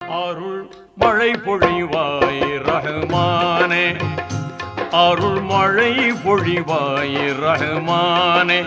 அருள் மழை பொழிவாய் ரஹ்மானே, அருள் மழை பொழிவாய் ரஹ்மானே.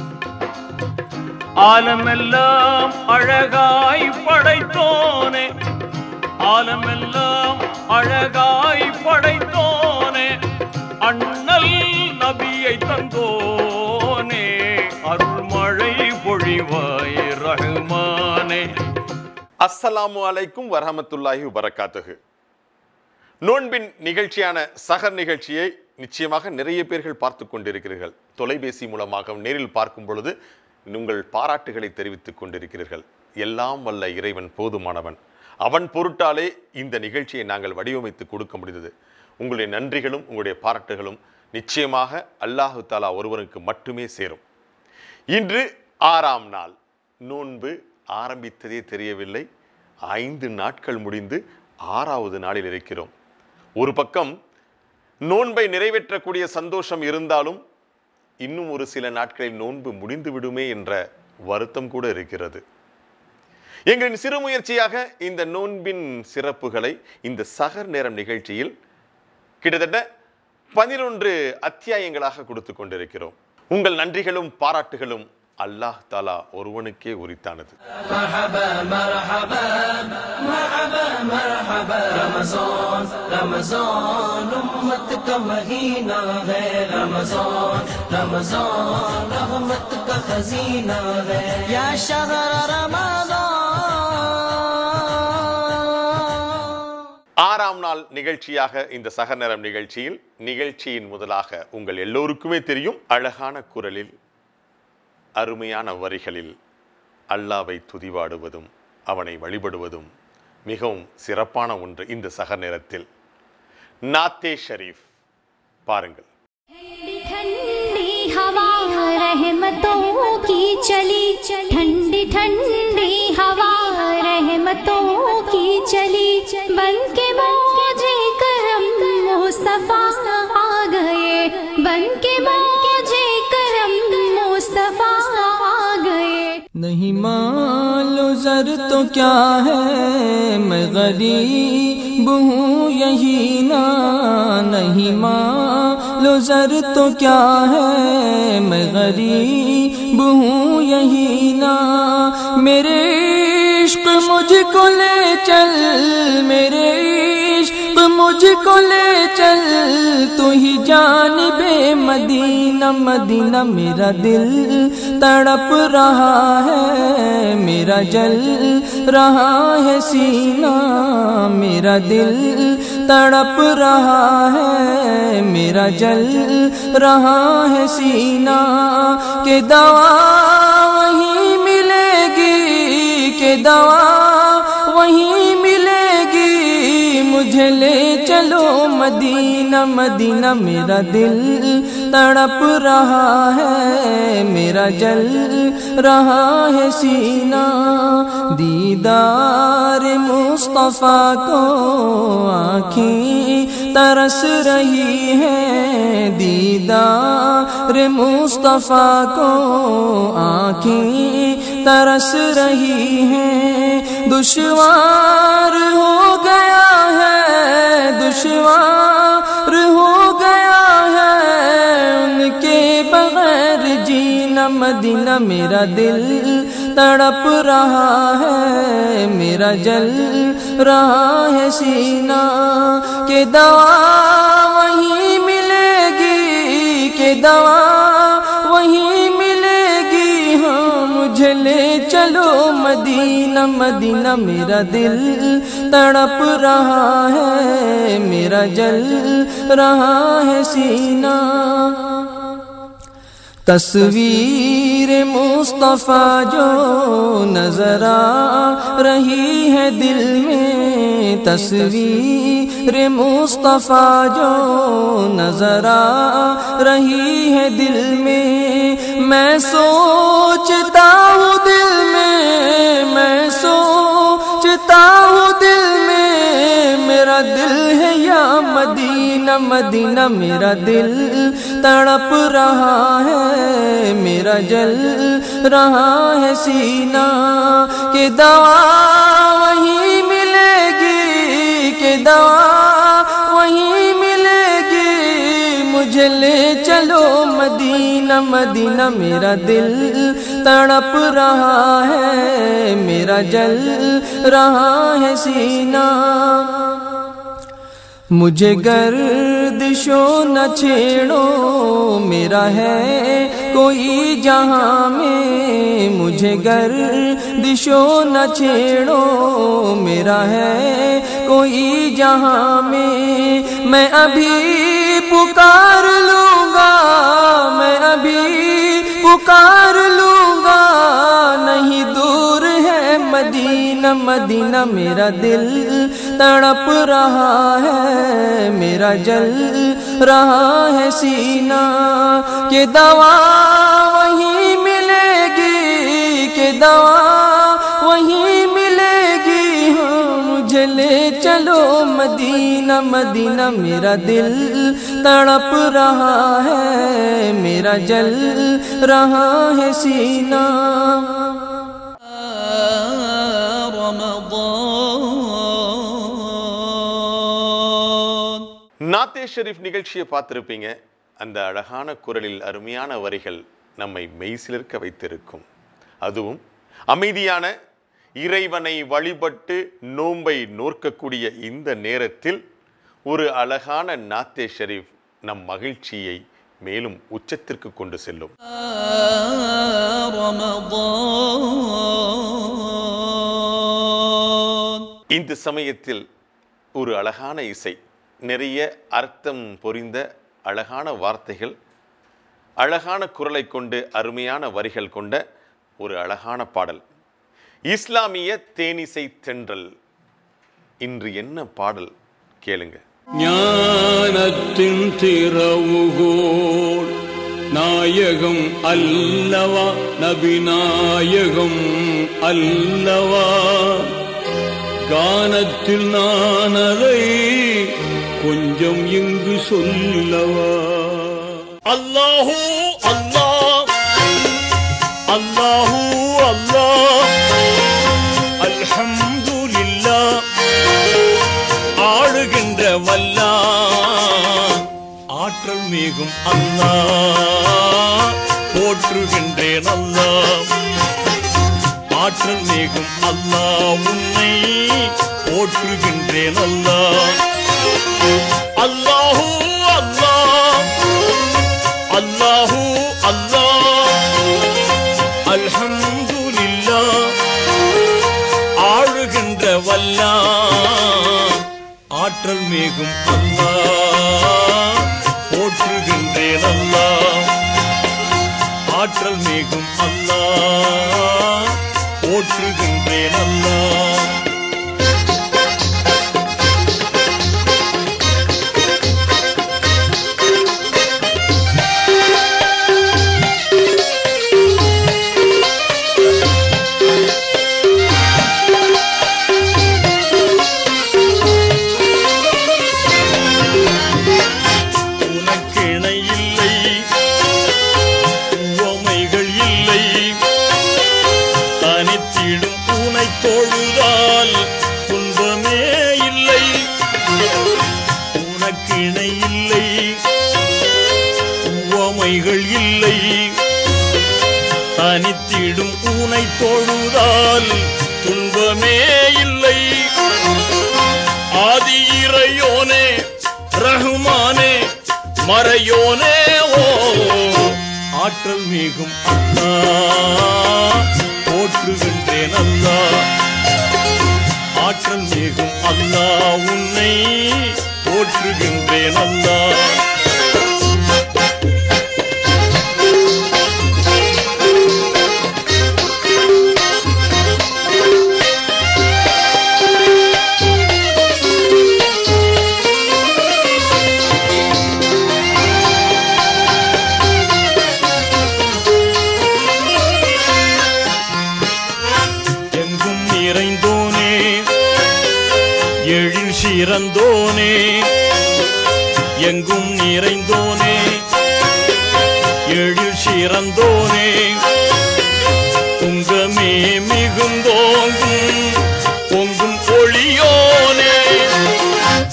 ஆலமெல்லாம் அழகாய் படைத்தோனே, ஆலமெல்லாம் அழகாய் படைத்தோனே, அண்ணல் நபியை தந்தோனே, அருள் மழை பொழிவாய் ரஹ்மானே. அஸ்ஸலாமு அலைக்கும் வரஹமத்துல்லாஹி வபரகாத்துஹு. நோன்பின் நிகழ்ச்சியான சஹர் நிகழ்ச்சியை நிச்சயமாக நிறைய பேர்கள் பார்த்து கொண்டிருக்கிறீர்கள். தொலைபேசி மூலமாக நேரில் பார்க்கும் பொழுது உங்கள் பாராட்டுகளை தெரிவித்துக் கொண்டிருக்கிறீர்கள். எல்லாம் வல்ல இறைவன் போதுமானவன், அவன் பொருட்டாலே இந்த நிகழ்ச்சியை நாங்கள் வடிவமைத்து கொடுக்க முடிந்தது. உங்களுடைய நன்றிகளும் உங்களுடைய பாராட்டுகளும் நிச்சயமாக அல்லாஹு தாலா ஒருவனுக்கு மட்டுமே சேரும். இன்று 6ஆம் நாள். நோன்பு ஆரம்பித்ததே தெரியவில்லை. 5 நாட்கள் முடிந்து 6வது நாளில் இருக்கிறோம். ஒரு பக்கம் நோன்பை நிறைவேற்றக்கூடிய சந்தோஷம் இருந்தாலும் இன்னும் ஒரு சில நாட்களில் நோன்பு முடிந்து விடுமே என்ற வருத்தம் கூட இருக்கிறது. எங்களின் சிறு முயற்சியாக இந்த நோன்பின் சிறப்புகளை இந்த சஹர் நேரம் நிகழ்ச்சியில் கிட்டத்தட்ட 11 அத்தியாயங்களாக கொடுத்து கொண்டிருக்கிறோம். உங்கள் நன்றிகளும் பாராட்டுகளும் அல்லாஹ் தாலா ஒருவனுக்கே உரித்தானது. ஆறாம் நாள் நிகழ்ச்சியாக இந்த சஹர் நேரம் நிகழ்ச்சியில் நிகழ்ச்சியின் முதலாக உங்கள் எல்லோருக்குமே தெரியும், அழகான குரலில் அருமையான வரிகளில் அல்லாவை துதிவாடுவதும் அவனை வழிபடுவதும் மிகவும் சிறப்பான ஒன்று. இந்த சஹர் நேரத்தில் நாத்தே ஷரீஃப் பாருங்கள். نہیں مال و زر تو کیا ہے، میں غریب ہوں یہی نا. نہیں مال و زر تو کیا ہے، میں غریب ہوں یہی نا. میرے عشق مجھ کو لے چل، میرے عشق مجھ کو لے چل، تو ہی جانب مدینہ. مدینہ میرا دل تڑپ رہا ہے، میرا جل رہا ہے سینہ. میرا دل تڑپ رہا ہے، میرا جل رہا ہے سینہ. کہ دوا وہیں ملے گی، کہ دوا وہیں ملے گی، مجھے لے چلو مدینہ. مدینہ میرا دل تڑپ رہا ہے، میرا جل رہا ہے سینہ. دیدار مصطفیٰ کو آنکھیں ترس رہی ہیں، دیدار مصطفیٰ کو آنکھیں ترس رہی ہیں. دشوار ہو گیا ہے، دشوار ہو گیا ہے ان کے بغیر جینا. مدینہ میرا دل تڑپ رہا ہے، میرا جل رہا ہے سینہ. کہ دوا وہیں ملے گی، کہ دوا وہیں ملے گی، ہاں مجھے لے چلو مدینہ. مدینہ میرا دل تڑپ رہا ہے، میرا جل رہا ہے سینہ. تصویر مصطفیٰ جو نظر آ رہی ہے دل میں، تصویر مصطفیٰ جو نظر آ رہی ہے دل میں. میں سوچتا ہوں دل میں، میں سوچتا ہوں دل میں، میرا دل ہے یا مدینہ. مدینہ میرا دل تڑپ رہا ہے، میرا جل رہا ہے سینہ. کہ دوا وہیں ملے दवा वहीं मिलेगी। मुझे ले चलो मदीना मदीना, मेरा दिल तड़प रहा है, मेरा जल रहा है सीना। मुझे गर्दिशों न छेड़ो, मेरा है कोई जहां में। मुझे गर्दिशों न छेड़ो, मेरा है कोई जहां में। मैं अभी पुकार लूँगा, मैं अभी पुकार लूँगा, नहीं दूर है मदीना मदीना। मेरा दिल तड़प रहा है, मेरा जल रहा है सीना। के दवा वहीं मिलेगी, के दवा वहीं मिलेगी। हाँ मुझे ले चलो मदीना मदीना, मेरा दिल तड़प रहा है, मेरा जल रहा है सीना। நாத்தே ஷெரீஃப் நிகழ்ச்சியை பார்த்திருப்பீங்க. அந்த அழகான குரலில் அருமையான வரிகள் நம்மை மெய்சிலிர்க்க வைத்திருக்கும். அதுவும் அமைதியான இறைவனை வழிபட்டு நோன்பை நோற்கக்கூடிய இந்த நேரத்தில் ஒரு அழகான நாத்தே ஷெரீஃப் நம் மகிழ்ச்சியை மேலும் உச்சத்திற்கு கொண்டு செல்லும். இந்த சமயத்தில் ஒரு அழகான இசை, நிறைய அர்த்தம் பொறிந்த அழகான வார்த்தைகள், அழகான குரலை கொண்டு அருமையான வரிகள் கொண்ட ஒரு அழகான பாடல், இஸ்லாமிய தேனிசை தென்றல். இன்று என்ன பாடல் கேளுங்க. ஞானத்தின் திறவுகோல் நாயகம் அல்லவா, நபிநாயகம் அல்லவா, கானத்தில் நான் அதை கொஞ்சம் இங்கு சொல்லவா. அல்லாஹூ அல்லாஹ், அல்லாஹூ அல்லாஹ், அல்ஹம்துலில்லாஹ், ஆளுகின்ற வல்லாஹ், ஆற்றல் மிகும் அல்லாஹ், போற்றுகின்றேன் அல்லாஹ், ஆற்றல் மிகும் அல்லாஹ், உன்னை போற்றுகின்றேன் அல்லாஹ். அல்லாஹூ அல்லாஹ், அல்லாஹூ அல்லாஹ், அல்ஹம்துலில்லாஹ், ஆளுகின்ற வல்லாஹ், ஆற்றல் மிகும் அல்லாஹ், போற்றுகின்றேன் அல்லாஹ், ஆற்றல் மிகும் அல்லாஹ், போற்றுகின்றேன் அல்லாஹ். தனித்திடும் ஊனை தொழுதால் துன்பமே இல்லை. ஆதி இறையோனே ரஹ்மானே மறையோனே ஓ, ஆற்றல் மிகும் அல்லாஹ், போற்றுகின்றேன் அல்லாஹ், ஆற்றல் மிகும் அல்லாஹ், உன்னை போற்றுகின்றேன் அல்லாஹ். இறந்தோனே எங்கும் நிறைந்தோனே, எழில் சிறந்தோனே, துங்கமே மிகுந்தோங்கும் பொங்கும் ஒளியோனே,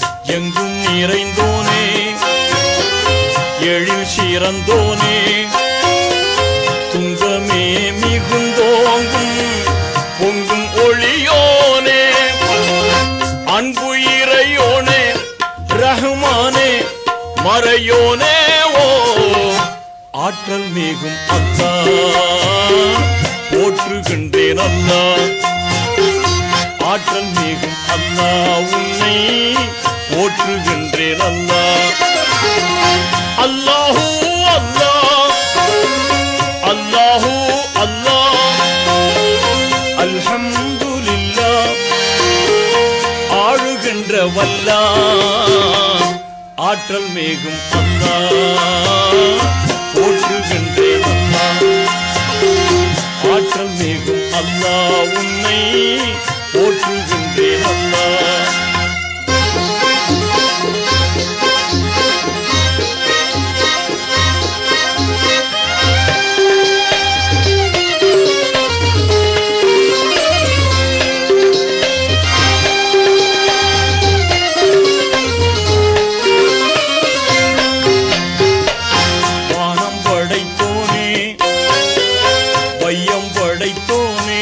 நிறைந்தோனே எழில் சிறந்தோனே துன்பமே மிகுந்தோங்கும் பொங்கும் ஒளியோனே அன்பு இறையோனே ரஹ்மானே மறையோனே ஓ ஆற்றல் மிகும் அல்லாஹ் போற்றுகின்றேன் அல்லாஹ் ஆற்றல் மிகும் அல்லாஹ் உன்னை போற்றுகின்றேன் அல்லாஹ் அல்லாஹு அல்லாஹ் அல்லாஹு அல்லாஹ் அல்ஹம்துலில்லாஹ் ஆளுகின்ற வல்லாஹ் ஆற்றல் மிகும் அல்லாஹ் போற்றுகின்றேன் அல்லாஹ் ஆற்றல் மிகும் அல்லாஹ் உன்னை போற்றுகின்றேன் அல்லாஹ் வானம் படைத்தோனே வையம் படைத்தோனே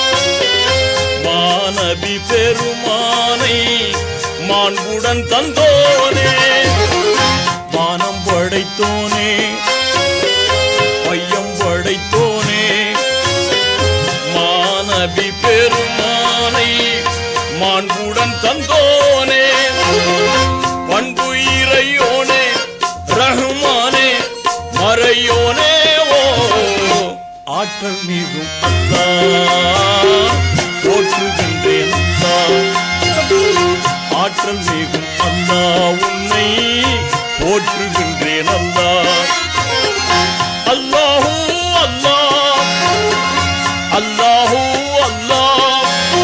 மாநபி பெருமானை மாண்புடன் தந்தோனே வானம் படைத்தோனே வையம் படைத்தோனே மாநபி பெருமானை மாண்புடன் தந்தோனே பண்பு இறையோனே ரஹ்மானே மறையோனே ஓ ஆற்றல் மிகும் அல்லாஹ் போற்றுகின்றேன் அல்லாஹ் ஆற்றல் மிகும் அல்லாஹ் உன்னை போற்றுகின்றேன் அல்லாஹ் அல்லாஹு அல்லாஹ் அல்லாஹு அல்லாஹ்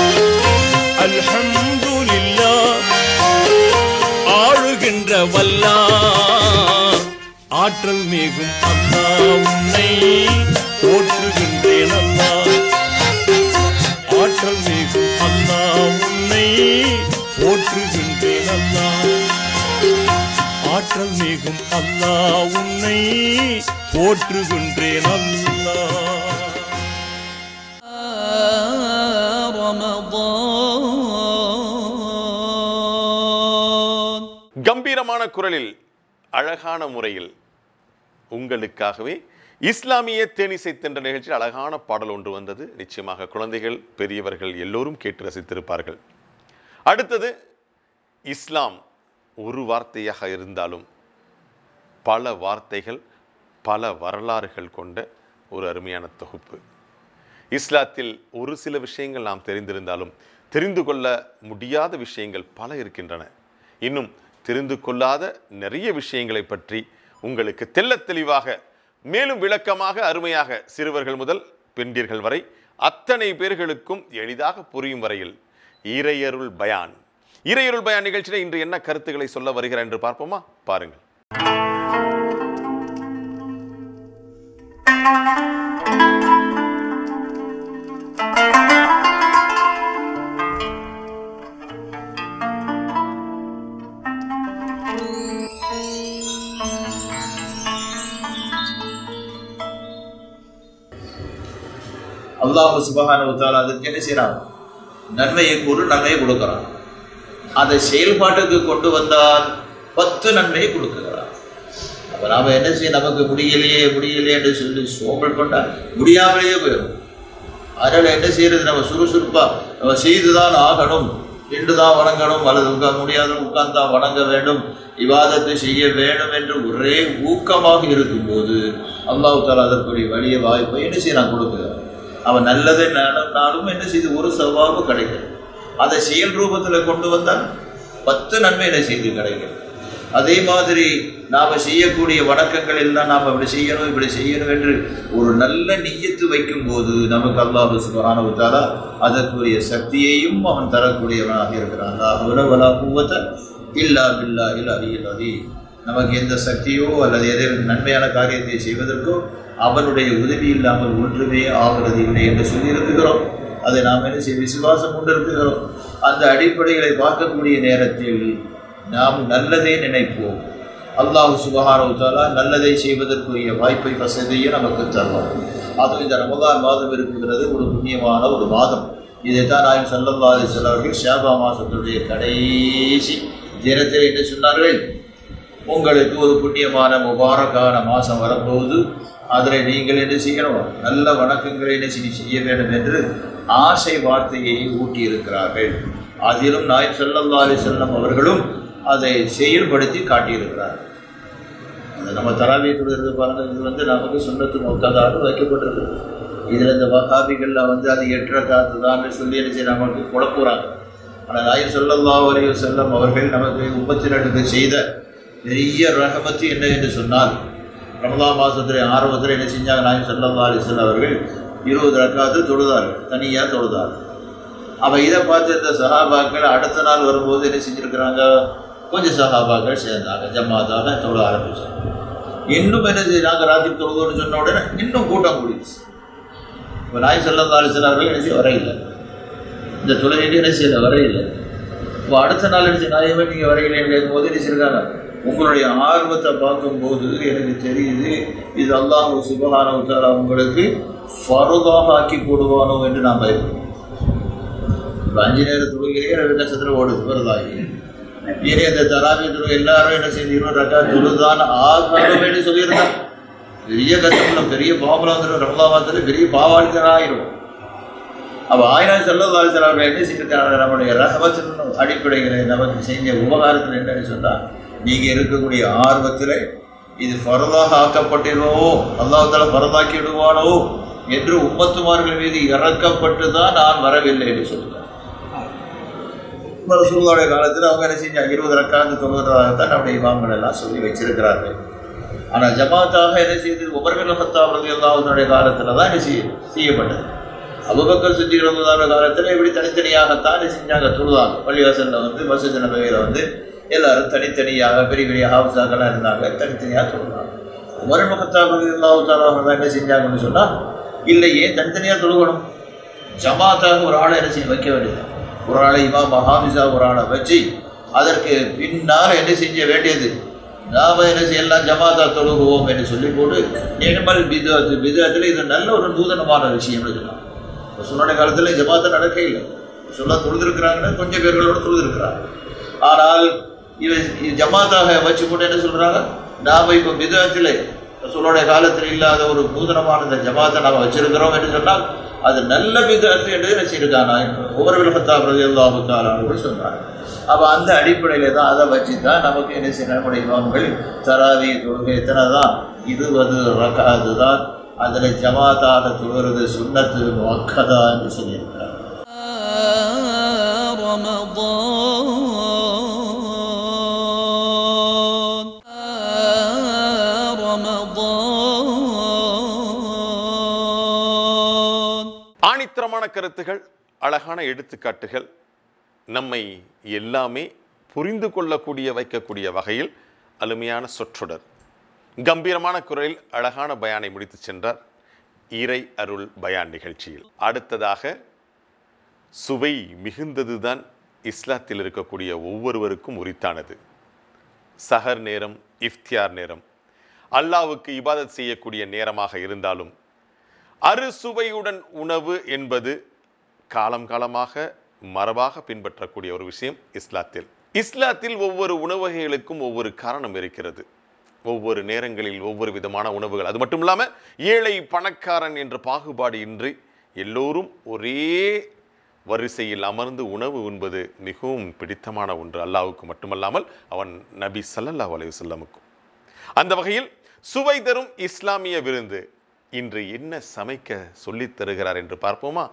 அல்ஹம்துலில்லாஹ் ஆளுகின்ற வல்லாஹ் ஆற்றல் மிகும் அல்லாஹ் உன்னை போற்றுகின்றேன் அல்லாஹ் ஆற்றல் மிகும் அல்லாஹ் உன்னை போற்றுகின்றேன் அல்லாஹ் ஆற்றல் மிகும் அல்லாஹ் உன்னை போற்றுகின்றேன் அல்லாஹ் கம்பீரமான குரலில் அழகான முறையில் உங்களுக்காகவே இஸ்லாமிய தேனிசை தென்ற நிகழ்ச்சியில் அழகான பாடல் ஒன்று வந்தது. நிச்சயமாக குழந்தைகள் பெரியவர்கள் எல்லோரும் கேட்டு ரசித்திருப்பார்கள். அடுத்தது இஸ்லாம் ஒரு வார்த்தையாக இருந்தாலும் பல வார்த்தைகள் பல வரலாறுகள் கொண்ட ஒரு அருமையான தொகுப்பு. இஸ்லாத்தில் ஒரு சில விஷயங்கள் நாம் தெரிந்திருந்தாலும் தெரிந்து கொள்ள முடியாத விஷயங்கள் பல இருக்கின்றன. இன்னும் தெரிந்து கொள்ளாத நிறைய விஷயங்களை பற்றி உங்களுக்கு தெள்ளத் தெளிவாக மேலும் விளக்கமாக அருமையாக சிறுவர்கள் முதல் பெண்டிர்கள் வரை அத்தனை பேர்களுக்கும் எளிதாக புரியும் வரையில் இறையருள் பயான் நிகழ்ச்சியில் இன்று என்ன கருத்துக்களை சொல்ல வருகிறார் என்று பார்ப்போமா? பாருங்கள். அல்லாஹ் சுப்ஹானஹு வ தஆலா அதுக்கு என்ன செய்யறான்? நன்மையை கூறு, நன்மையை கொடுக்கிறான். அதை செயல்பாட்டுக்கு கொண்டு வந்தால் 10 நன்மையை கொடுக்கிறான். அப்போ நாம் என்ன செய்ய, நமக்கு முடியலையே என்று சொல்லி சோம்பல் பண்ணால் முடியாமலேயே போயிடும். அதனால் என்ன செய்யறது, நம்ம சுறுசுறுப்பாக நம்ம செய்துதான் ஆகணும், நின்று தான் வணங்கணும், அல்லது முடியாத உட்கார்ந்து தான் வணங்க வேண்டும், இபாதத்தை செய்ய வேண்டும் என்று ஒரே ஊக்கமாக இருக்கும்போது அல்லாஹ் தஆலா அதற்குரிய வழியை வாய்ப்பை என்ன செய்ய கொடுக்கிறான். அவன் நல்லதை நாளும் என்ன செய்து ஒரு சவாபு கிடைக்கிறது. அதை செயல் ரூபத்தில் கொண்டு வந்தால் 10 நன்மை என்ன செய்து கிடைக்கிறது. அதே மாதிரி நாம் செய்யக்கூடிய வணக்கங்கள் எல்லாம் நாம் இப்படி செய்யணும் என்று ஒரு நல்ல நிய்யத்து வைக்கும்போது நமக்கு அல்லாஹ் சுப்ஹானஹு வ தஆலா அதற்குரிய சக்தியையும் அவன் தரக்கூடியவனாக இருக்கிறான். லா ஹவ்ல வலா குவத இல்லா பில்லாஹில் அலியில் அலீம். நமக்கு எந்த சக்தியோ அல்லது ஏதேனும் நன்மையான காரியத்தை செய்வதற்கோ அவனுடைய உதவி இல்லாமல் ஒன்றுமே ஆகிறது இல்லை என்று சொல்லியிருக்கிறோம். அதை நாம் என்ன செய்ய விசுவாசம் கொண்டிருக்கிறோம். அந்த அடிப்படைகளை பார்க்கக்கூடிய நேரத்தில் நாம் நல்லதே நினைப்போம். அல்லாஹ் சுப்ஹானஹு வ தஆலா நல்லதை செய்வதற்குரிய வாய்ப்பை வசதியை நமக்கு தருவார். அதுவும் இந்த ரமதான் மாதம் இருக்கிறது, ஒரு புண்ணியமான ஒரு மாதம். இதைத்தான் நாயகம் ஸல்லல்லாஹு அலைஹி வஸல்லம் அவர்கள் ஷாபான் மாதத்துடைய கடைசி தினத்தில் என்ன சொன்னார்கள்? உங்களுக்கு ஒரு புண்ணியமான முபாரக்கான மாதம் வரப்போகுது, அதில் நீங்கள் என்ன செய்யணும்? நல்ல வணக்கங்களை என்ன செய்ய வேண்டும் என்று ஆசை வார்த்தையை ஊட்டியிருக்கிறார்கள். அதிலும் நாயகம் ஸல்லல்லாஹு அலைஹி வஸல்லம் அவர்களும் அதை செயல்படுத்தி காட்டியிருக்கிறார். அது நம்ம தராவியை தொழுகிறது பாருங்கள், இது நமக்கு சுன்னத்து முக்கதாக வைக்கப்பட்டிருக்கு. இதில் இந்த வஹாபிகளில் அது 8 ரக்காத்து தான் சொல்லி என்ன செய்ய நமக்கு குழப்புறாங்க. ஆனால் நாயகம் ஸல்லல்லாஹு அலைஹி வஸல்லம் அவர்கள் நமக்கு 32க்கு செய்த பெரிய ரஹமத்து என்ன என்று சொன்னால், ரமலான் மாதத்துடைய ஆரம்பத்தில் என்ன செஞ்சாங்க? நாயகம் ஸல்லல்லாஹு அலைஹி வஸல்லம் அவர்கள் 20 ரக்காத்து தொழுதார்கள், தனியாக தொழுதார்கள். அப்போ இதை பார்த்து இந்த சஹாபாக்கள் அடுத்த நாள் வரும்போது என்ன செஞ்சுருக்கிறாங்க? கொஞ்சம் சஹாபாக்கள் சேர்ந்தாங்க, ஜமாத்தாக தொழ ஆரம்பித்தாங்க. இன்னும் என்ன செய்யறாங்க? ராத்திரி தொழுதோன்னு சொன்ன உடனே இன்னும் கூட்டம் கூடிச்சு. இப்போ நாயகம் ஸல்லல்லாஹு அலைஹி வஸல்லம் அவர்கள் என்ன செய்ய வரையில்லை, இந்த தொழுகைக்கு என்ன செய்யலை, வரையில்லை. இப்போ அடுத்த நாள் என்ன செய்ய நாயகமே நீங்கள் வரையில்லைன்னு கேட்கும்போது என்ன செய்யிருக்காங்க? உங்களுடைய ஆர்வத்தை பார்க்கும்போது எனக்கு தெரியுது, இது அல்லாஹ் சுப்ஹானஹு வ தஆலா உங்களுக்கு ஃபர்தாக ஆக்கி போடுவானோ என்று நான் பயப்படுறேன். இப்போ 5 நேர தொழுகையே 2 லட்சத்தில் ஓடுது வருதாகி. இனி அந்த தராவி தொழுகை எல்லாரும் என்ன செய்து 20 ரக்காத் தொழுதான் ஆகணும் என்று சொல்லியிருந்தாங்க. பெரிய கஷ்டம், பெரிய பாவம் வந்துடும். ரமலான் மாதத்தில் பெரிய பாவாளிகளாயிரும். அப்போ நாயகம் ஸல்லல்லாஹு அலைஹி வஸல்லம் என்ன செஞ்சிருக்காங்க? நம்முடைய ரஹமத்தின் அடிப்படைகளை நமக்கு செஞ்ச உபகாரத்தில் என்னன்னு சொன்னால், நீங்கள் இருக்கக்கூடிய ஆர்வத்தில் இது ஃபர்தாக ஆக்கப்பட்டிருவோ, அல்லாஹ் தஆலா ஃபர்தாக்கி விடுவானோ என்று உம்மத்துமார்கள் மீது இறக்கப்பட்டு தான் நான் வரவில்லை என்று சொல்லுவார். ரசூலுல்லாஹ்வுடைய காலத்தில் அவங்க என்ன செஞ்சாங்க? 20 ரக்காத்து தொழுவதாகத்தான் நம்முடைய இமாம்கள் எல்லாம் சொல்லி வச்சிருக்கிறார்கள். ஆனால் ஜமாத்தாக என்ன செய்தது? உமர் பின் கத்தாப் ரலியல்லாஹு அன்ஹுடைய காலத்தில் தான் என்ன செய்யப்பட்டது. அபூபக்கர் சித்திக் ரலியல்லாஹு அன்ஹு காலத்தில் இப்படி தனித்தனியாகத்தான் செஞ்சாங்க, தொழுதாங்க. பள்ளிவாசலில் மஸ்ஜித் நபவியில் எல்லாரும் தனித்தனியாக பெரிய பெரிய ஹாஃபிஸாக்கெல்லாம் இருந்தாங்க, தனித்தனியாக தொழுதாங்க. உமர் பின் கத்தாப் ரலியல்லாஹு தஆலா என்ன செஞ்சாங்கன்னு சொன்னால், இல்லை ஏன் தனித்தனியாக தொழுகணும்? ஜமாத்தாக ஒரு ஆளை என்ன செய்ய வைக்க வேண்டியது, ஒரு ஆளை இமாம் ஹாஃபிஸா ஒரு ஆளை வச்சு அதற்கு பின்னால் என்ன செய்ய வேண்டியது? நாம் என்ன செய்யலாம்? ஜமாத்தா தொழுகுவோம் என்று சொல்லி போட்டு நிர்மல் பிதாத்து, பிதாத்தில் இது நல்ல ஒரு நூதனமான விஷயம் சொல்லலாம். சொன்ன காலத்தில் ஜமாத்தா நடக்க இல்லை, சொல்ல தொழுதுருக்கிறாங்கன்னா கொஞ்சம் பேர்களோடு தொழுதுருக்கிறாங்க. ஆனால் இவை ஜமாத்தாக வச்சு போட்டு என்ன சொல்கிறாங்க? நாம் இப்போ பிதாத்தில் ரசூலுடைய காலத்தில் இல்லாத ஒரு நூதனமான இந்த ஜமாத்தை நாம் வச்சிருக்கிறோம் என்று சொன்னால் அது நல்ல பிதாத்து என்று நினைச்சிருக்காங்க. உமர் பின் கத்தாப் ரலியல்லாஹு தஆலா அவர்கள் சொன்னாங்க. அப்போ அந்த அடிப்படையில் தான் அதை வச்சு தான் நமக்கு என்ன செய்ய நம்முடைய இமாம்கள் தராவி தொழுகை எத்தனை தான் 20 ரக்காத்து தான், அதில் ஜமாத்தாக தொழுகிறது சுன்னத்து முஅக்கதா என்று சொல்லியிருக்கிறார். ஆணித்தரமான கருத்துகள், அழகான எடுத்துக்காட்டுகள், நம்மை எல்லாமே புரிந்து கொள்ளக்கூடிய வைக்கக்கூடிய வகையில் அருமையான சொற்றொடர், கம்பீரமான குரலில் அழகான பயானை முடித்து சென்றார் இறை அருள் பயான் நிகழ்ச்சியில். அடுத்ததாக சுவை மிகுந்ததுதான் இஸ்லாத்தில் இருக்கக்கூடிய ஒவ்வொருவருக்கும் உரித்தானது. சஹர் நேரம், இஃப்தியார் நேரம், அல்லாஹ்வுக்கு இபாதத் செய்யக்கூடிய நேரமாக இருந்தாலும் அறுசுவையுடன் உணவு என்பது காலம் காலமாக மரபாக பின்பற்றக்கூடிய ஒரு விஷயம் இஸ்லாத்தில். இஸ்லாத்தில் ஒவ்வொரு உணவு வகைகளுக்கும் ஒவ்வொரு காரணம் இருக்கிறது. ஒவ்வொரு நேரங்களில் ஒவ்வொரு விதமான உணவுகள். அது மட்டும் இல்லாமல் ஏழை பணக்காரன் என்ற பாகுபாடு இன்றி எல்லோரும் ஒரே வரிசையில் அமர்ந்து உணவு உண்பது மிகவும் பிடித்தமான ஒன்று அல்லாஹ்வுக்கு மட்டுமல்லாமல் அவன் நபி ஸல்லல்லாஹு அலைஹி வஸல்லமுக்கும். அந்த வகையில் சுவை தரும் இஸ்லாமிய விருந்து இன்று என்ன சமைக்க சொல்லித் தருகிறார் என்று பார்ப்போமா?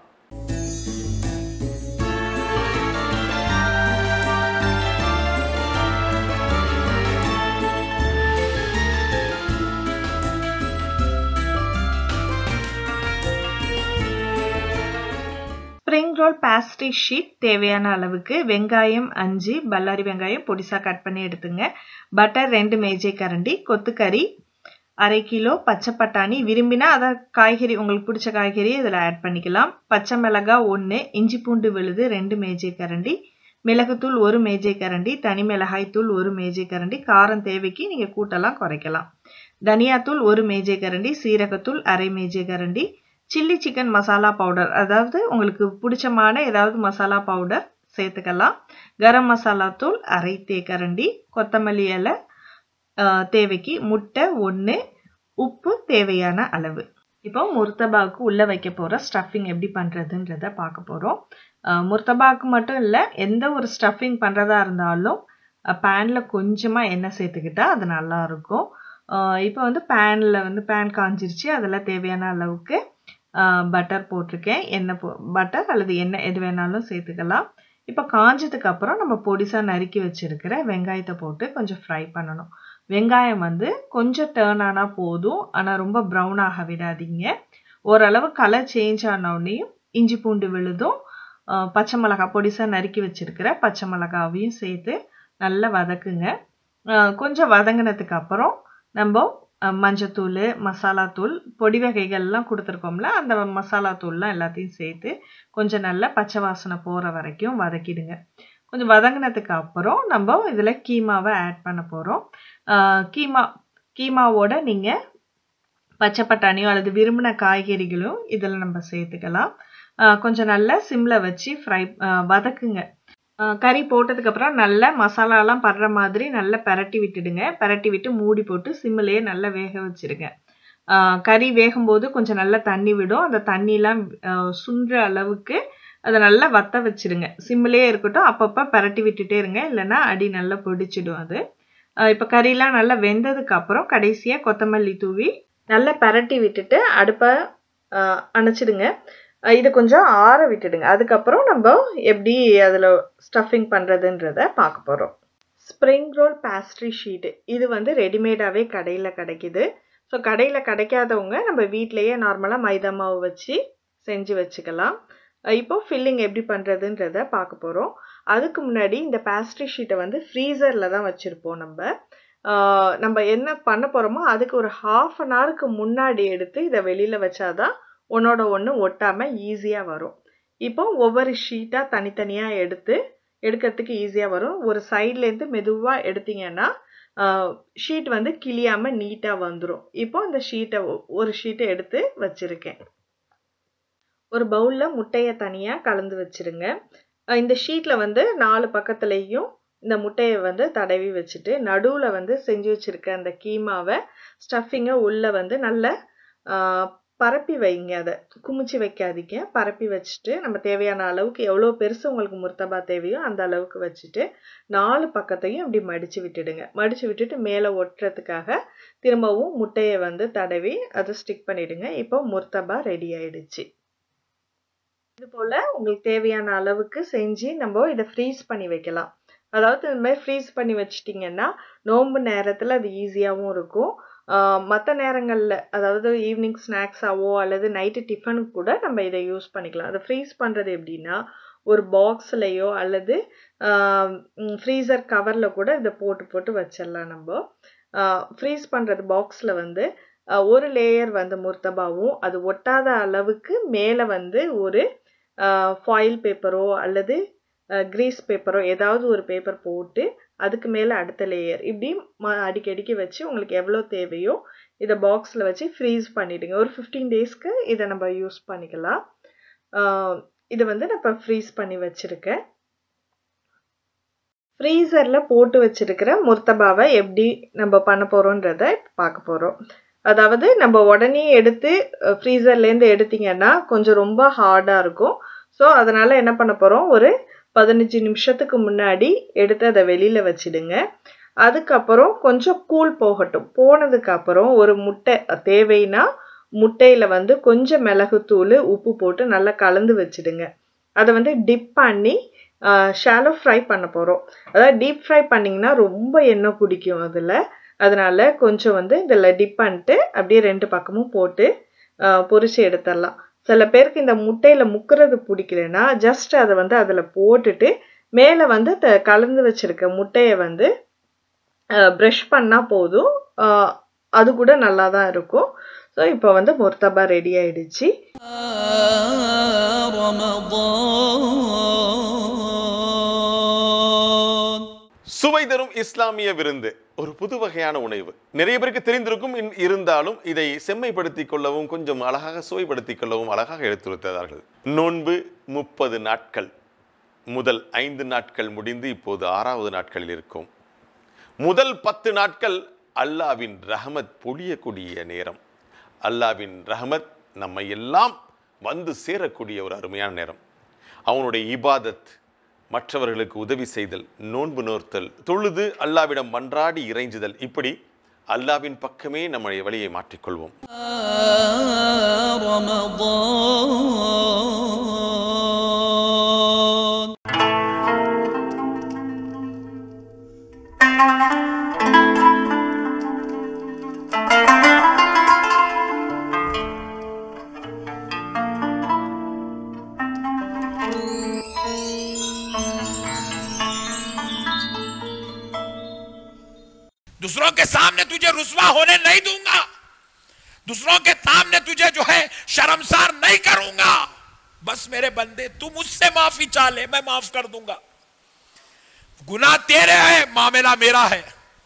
ஸ்ப்ரிங் ரோல் பேஸ்ட்ரி ஷீட் தேவையான அளவுக்கு வெங்காயம் 5, பல்லாரி வெங்காயம் பொடிசா கட் பண்ணி எடுத்துங்க. பட்டர் 2 மேஜை கரண்டி, கொத்துக்கறி 1/2 கிலோ, பச்சை பட்டாணி விரும்பினா அதை காய்கறி உங்களுக்கு பிடிச்ச காய்கறி இதில் ஆட் பண்ணிக்கலாம். பச்சை மிளகாய் 1, இஞ்சி பூண்டு விழுது 2 மேஜை கரண்டி, மிளகுத்தூள் 1 மேஜை கரண்டி, தனி மிளகாய் தூள் 1 மேஜை கரண்டி, காரம் தேவைக்கு நீங்க கூட்டலாம் குறைக்கலாம். தனியாத்தூள் 1 மேஜை கரண்டி, சீரகத்தூள் அரை மேஜை கரண்டி, சில்லி சிக்கன் மசாலா பவுடர், அதாவது உங்களுக்கு பிடிச்சமான ஏதாவது மசாலா பவுடர் சேர்த்துக்கலாம். கரம் மசாலா தூள் அரை தேக்கரண்டி, கொத்தமல்லி இலை தேவைக்கு, முட்டை 1, உப்பு தேவையான அளவு. இப்போ முர்த்தபாவுக்கு உள்ள வைக்க போற ஸ்டஃபிங் எப்படி பண்றதுன்றத பார்க்க போறோம். முர்த்தபாவுக்கு மட்டும் இல்ல, எந்த ஒரு ஸ்டஃபிங் பண்றதா இருந்தாலும் பேன்ல கொஞ்சமா எண்ணெய் சேர்த்துக்கிட்டா அது நல்லா இருக்கும். இப்போ வந்து பேன் காஞ்சிருச்சு, அதில் தேவையான அளவுக்கு பட்டர் போட்டிருக்கேன். பட்டர் அல்லது எண்ணெய் எது வேணாலும் சேர்த்துக்கலாம். இப்போ காஞ்சதுக்கு அப்புறம் நம்ம பொடிசா நறுக்கி வச்சிருக்கிற வெங்காயத்தை போட்டு கொஞ்சம் ஃப்ரை பண்ணணும். வெங்காயம் வந்து கொஞ்சம் டர்ன் ஆனா போதும், ஆனா ரொம்ப ப்ரௌன் ஆக விடாதீங்க. ஓரளவு கலர் சேஞ்ச் ஆனோடனையும் இஞ்சி பூண்டு விழுதும் பச்சை மிளகாய் பொடிசா நறுக்கி வச்சிருக்கிற பச்சை மிளகாவையும் சேர்த்து நல்லா வதக்குங்க. கொஞ்சம் வதங்கினதுக்கு அப்புறம் நம்ம மஞ்சத்தூள், மசாலா தூள், பொடி வகைகள்லாம் கொடுத்துருக்கோம்ல, அந்த மசாலா தூள்லாம் எல்லாத்தையும் சேர்த்து கொஞ்சம் நல்லா பச்சை வாசனை போகிற வரைக்கும் வதக்கிடுங்க. கொஞ்சம் வதங்கினதுக்கு அப்புறம் நம்ம இதில் கீமாவை ஆட் பண்ண போகிறோம். கீமாவோட நீங்கள் பச்சை பட்டாணியோ அல்லது விரும்பின காய்கறிகளும் இதில் நம்ம சேர்த்துக்கலாம். கொஞ்சம் நல்லா சிம்மில் வச்சு வதக்குங்க. கறி போட்டதுக்கப்புறம் நல்லா மசாலாலாம் படுற மாதிரி நல்லா பரட்டி விட்டுடுங்க. பரட்டி விட்டு மூடி போட்டு சிம்மிலேயே நல்லா வேக வச்சிருங்க. கறி வேகும்போது கொஞ்சம் நல்லா தண்ணி விடும். அந்த தண்ணிலாம் சுண்டுற அளவுக்கு அதை நல்லா வத்த வச்சிருங்க. சிம்மிலேயே இருக்கட்டும், அப்பப்போ பரட்டி விட்டுட்டே இருங்க, இல்லைன்னா அடி நல்லா பிடிச்சிடும் அது. இப்போ கறிலாம் நல்லா வெந்ததுக்கு அப்புறம் கடைசியாக கொத்தமல்லி தூவி நல்லா பரட்டி விட்டுட்டு அடுப்பை அணைச்சிடுங்க. இது கொஞ்சம் ஆற விட்டுடுங்க. அதுக்கப்புறம் நம்ம எப்படி அதில் ஸ்டஃபிங் பண்ணுறதுன்றத பார்க்க போகிறோம். ஸ்ப்ரிங் ரோல் பேஸ்ட்ரி ஷீட்டு இது வந்து ரெடிமேடாகவே கடையில் கிடைக்கிது. ஸோ கடையில் கிடைக்காதவங்க நம்ம வீட்டிலையே நார்மலாக மைதா மாவு வச்சு செஞ்சு வச்சுக்கலாம். இப்போ ஃபில்லிங் எப்படி பண்ணுறதுன்றத பார்க்க போகிறோம். அதுக்கு முன்னாடி இந்த பேஸ்ட்ரி ஷீட்டை வந்து ஃப்ரீசரில் தான் வச்சுருப்போம். நம்ம என்ன பண்ண போகிறோமோ அதுக்கு ஒரு 1/2 an hourக்கு முன்னாடி எடுத்து இதை வெளியில் வச்சாதான் ஒன்னோட ஒன்று ஒட்டாமல் ஈஸியாக வரும். இப்போ ஒவ்வொரு ஷீட்டாக தனித்தனியாக எடுக்கிறதுக்கு ஈஸியாக வரும். ஒரு சைட்லேருந்து மெதுவாக எடுத்தீங்கன்னா ஷீட் வந்து கிளியாமல் நீட்டாக வந்துடும். இப்போ இந்த ஒரு ஷீட்டை எடுத்து வச்சுருக்கேன். ஒரு பவுலில் முட்டையை தனியாக கலந்து வச்சுருங்க. இந்த ஷீட்டில் வந்து 4 பக்கத்துலேயும் இந்த முட்டையை வந்து தடவி வச்சுட்டு நடுவில் வந்து செஞ்சு வச்சுருக்க அந்த கீமாவை ஸ்டஃபிங்கை உள்ளே வந்து நல்லா பரப்பி வைங்க. அதை குமிச்சு வைக்காதீங்க, பரப்பி வச்சுட்டு நம்ம தேவையான அளவுக்கு எவ்வளோ பெருசு உங்களுக்கு முர்த்தபா தேவையோ அந்த அளவுக்கு வச்சுட்டு 4 பக்கத்தையும் இப்படி மடித்து விட்டுடுங்க. மடித்து விட்டுட்டு மேலே ஒட்டுறதுக்காக திரும்பவும் முட்டையை வந்து தடவி அதை ஸ்டிக் பண்ணிவிடுங்க. இப்போ முர்த்தபா ரெடி ஆயிடுச்சு. இது போல் உங்களுக்கு தேவையான அளவுக்கு செஞ்சு நம்ம இதை ஃப்ரீஸ் பண்ணி வைக்கலாம். அதாவது இந்த மாதிரி ஃப்ரீஸ் பண்ணி வச்சிட்டிங்கன்னா நோன்பு நேரத்தில் அது ஈஸியாகவும் இருக்கும். மற்ற நேரங்களில் அதாவது ஈவினிங் ஸ்நாக்ஸாவோ அல்லது நைட்டு டிஃபனுக்கு கூட நம்ம இதை யூஸ் பண்ணிக்கலாம். அதை ஃப்ரீஸ் பண்ணுறது எப்படின்னா ஒரு பாக்ஸ்லையோ அல்லது ஃப்ரீசர் கவரில் கூட இதை போட்டு வச்சிடலாம். நம்ம ஃப்ரீஸ் பண்ணுறது பாக்ஸில் வந்து ஒரு லேயர் வந்து முர்த்தபாவும் அது ஒட்டாத அளவுக்கு மேலே வந்து ஒரு ஃபாயில் பேப்பரோ அல்லது கிரீஸ் பேப்பரோ ஏதாவது ஒரு பேப்பர் போட்டு அதுக்கு மேலே அடுத்த லேயர் இப்படி அடிக்கடிக்கு வச்சு உங்களுக்கு எவ்வளோ தேவையோ இதை பாக்ஸில் வச்சு ஃப்ரீஸ் பண்ணிவிடுங்க. ஒரு 15 daysக்கு இதை நம்ம யூஸ் பண்ணிக்கலாம். இதை வந்து நான் இப்போ ஃப்ரீஸ் பண்ணி வச்சுருக்கேன். ஃப்ரீசரில் போட்டு வச்சுருக்கிற முர்த்தபாவை எப்படி நம்ம பண்ண போகிறோன்றத பார்க்க போகிறோம். அதாவது நம்ம உடனே எடுத்து ஃப்ரீசர்லேருந்து எடுத்திங்கன்னா கொஞ்சம் ரொம்ப ஹார்டாக இருக்கும். ஸோ அதனால் என்ன பண்ண போகிறோம், ஒரு 15 நிமிஷத்துக்கு முன்னாடி எடுத்து அதை வெளியில் வச்சிடுங்க. அதுக்கப்புறம் கொஞ்சம் கூல் போகட்டும். போனதுக்கப்புறம் ஒரு முட்டை தேவைன்னா முட்டையில் வந்து கொஞ்சம் மிளகுத்தூள் உப்பு போட்டு நல்லா கலந்து வச்சிடுங்க. அதை வந்து டிப் பண்ணி ஷாலோ ஃப்ரை பண்ண போகிறோம். அதாவது டீப் ஃப்ரை பண்ணிங்கன்னா ரொம்ப எண்ணெய் குடிக்கும் அதில். அதனால் கொஞ்சம் வந்து இதில் டிப் பண்ணிட்டு அப்படியே 2 பக்கமும் போட்டு பொரிச்சு எடுத்துடலாம். சில பேருக்கு இந்த முட்டையில் முக்கிறது பிடிக்கலன்னா ஜஸ்ட் அதை வந்து அதில் போட்டுட்டு மேலே வந்து கலந்து வச்சுருக்க முட்டையை வந்து ப்ரஷ் பண்ணால் போதும், அது கூட நல்லா தான் இருக்கும். ஸோ இப்போ வந்து முர்த்தபா ரெடி ஆயிடுச்சு. சுவை தரும் இஸ்லாமிய விருந்து ஒரு புது வகையான உணவு. நிறைய பேருக்கு தெரிந்திருக்கும், இருந்தாலும் இதை செம்மைப்படுத்திக் கொள்ளவும் கொஞ்சம் அழகாக சுவைப்படுத்திக் கொள்ளவும் அழகாக எடுத்துரைத்தார்கள். நோன்பு 30 நாட்கள், முதல் 5 நாட்கள் முடிந்து இப்போது 6வது நாட்களில் இருக்கும். முதல் 10 நாட்கள் அல்லாவின் ரஹமத் பொழியக்கூடிய நேரம். அல்லாவின் ரஹமத் நம்மை எல்லாம் வந்து சேரக்கூடிய ஒரு அருமையான நேரம். அவனுடைய இபாதத், மற்றவர்களுக்கு உதவி செய்தல், நோன்பு நோர்த்தல், தொழுது அல்லாவிடம் மன்றாடி இறைஞ்சுதல், இப்படி அல்லாவின் பக்கமே நம்முடைய வழியை மாற்றிக்கொள்வோம். दूसरों के सामने तुझे रुस्वा होने नहीं दूंगा, दूसरों के सामने तुझे जो है शर्मसार नहीं करूंगा। बस मेरे बंदे तू मुझसे माफी चाह ले, मैं माफ कर दूंगा। गुनाह तेरे है, मामला मेरा है,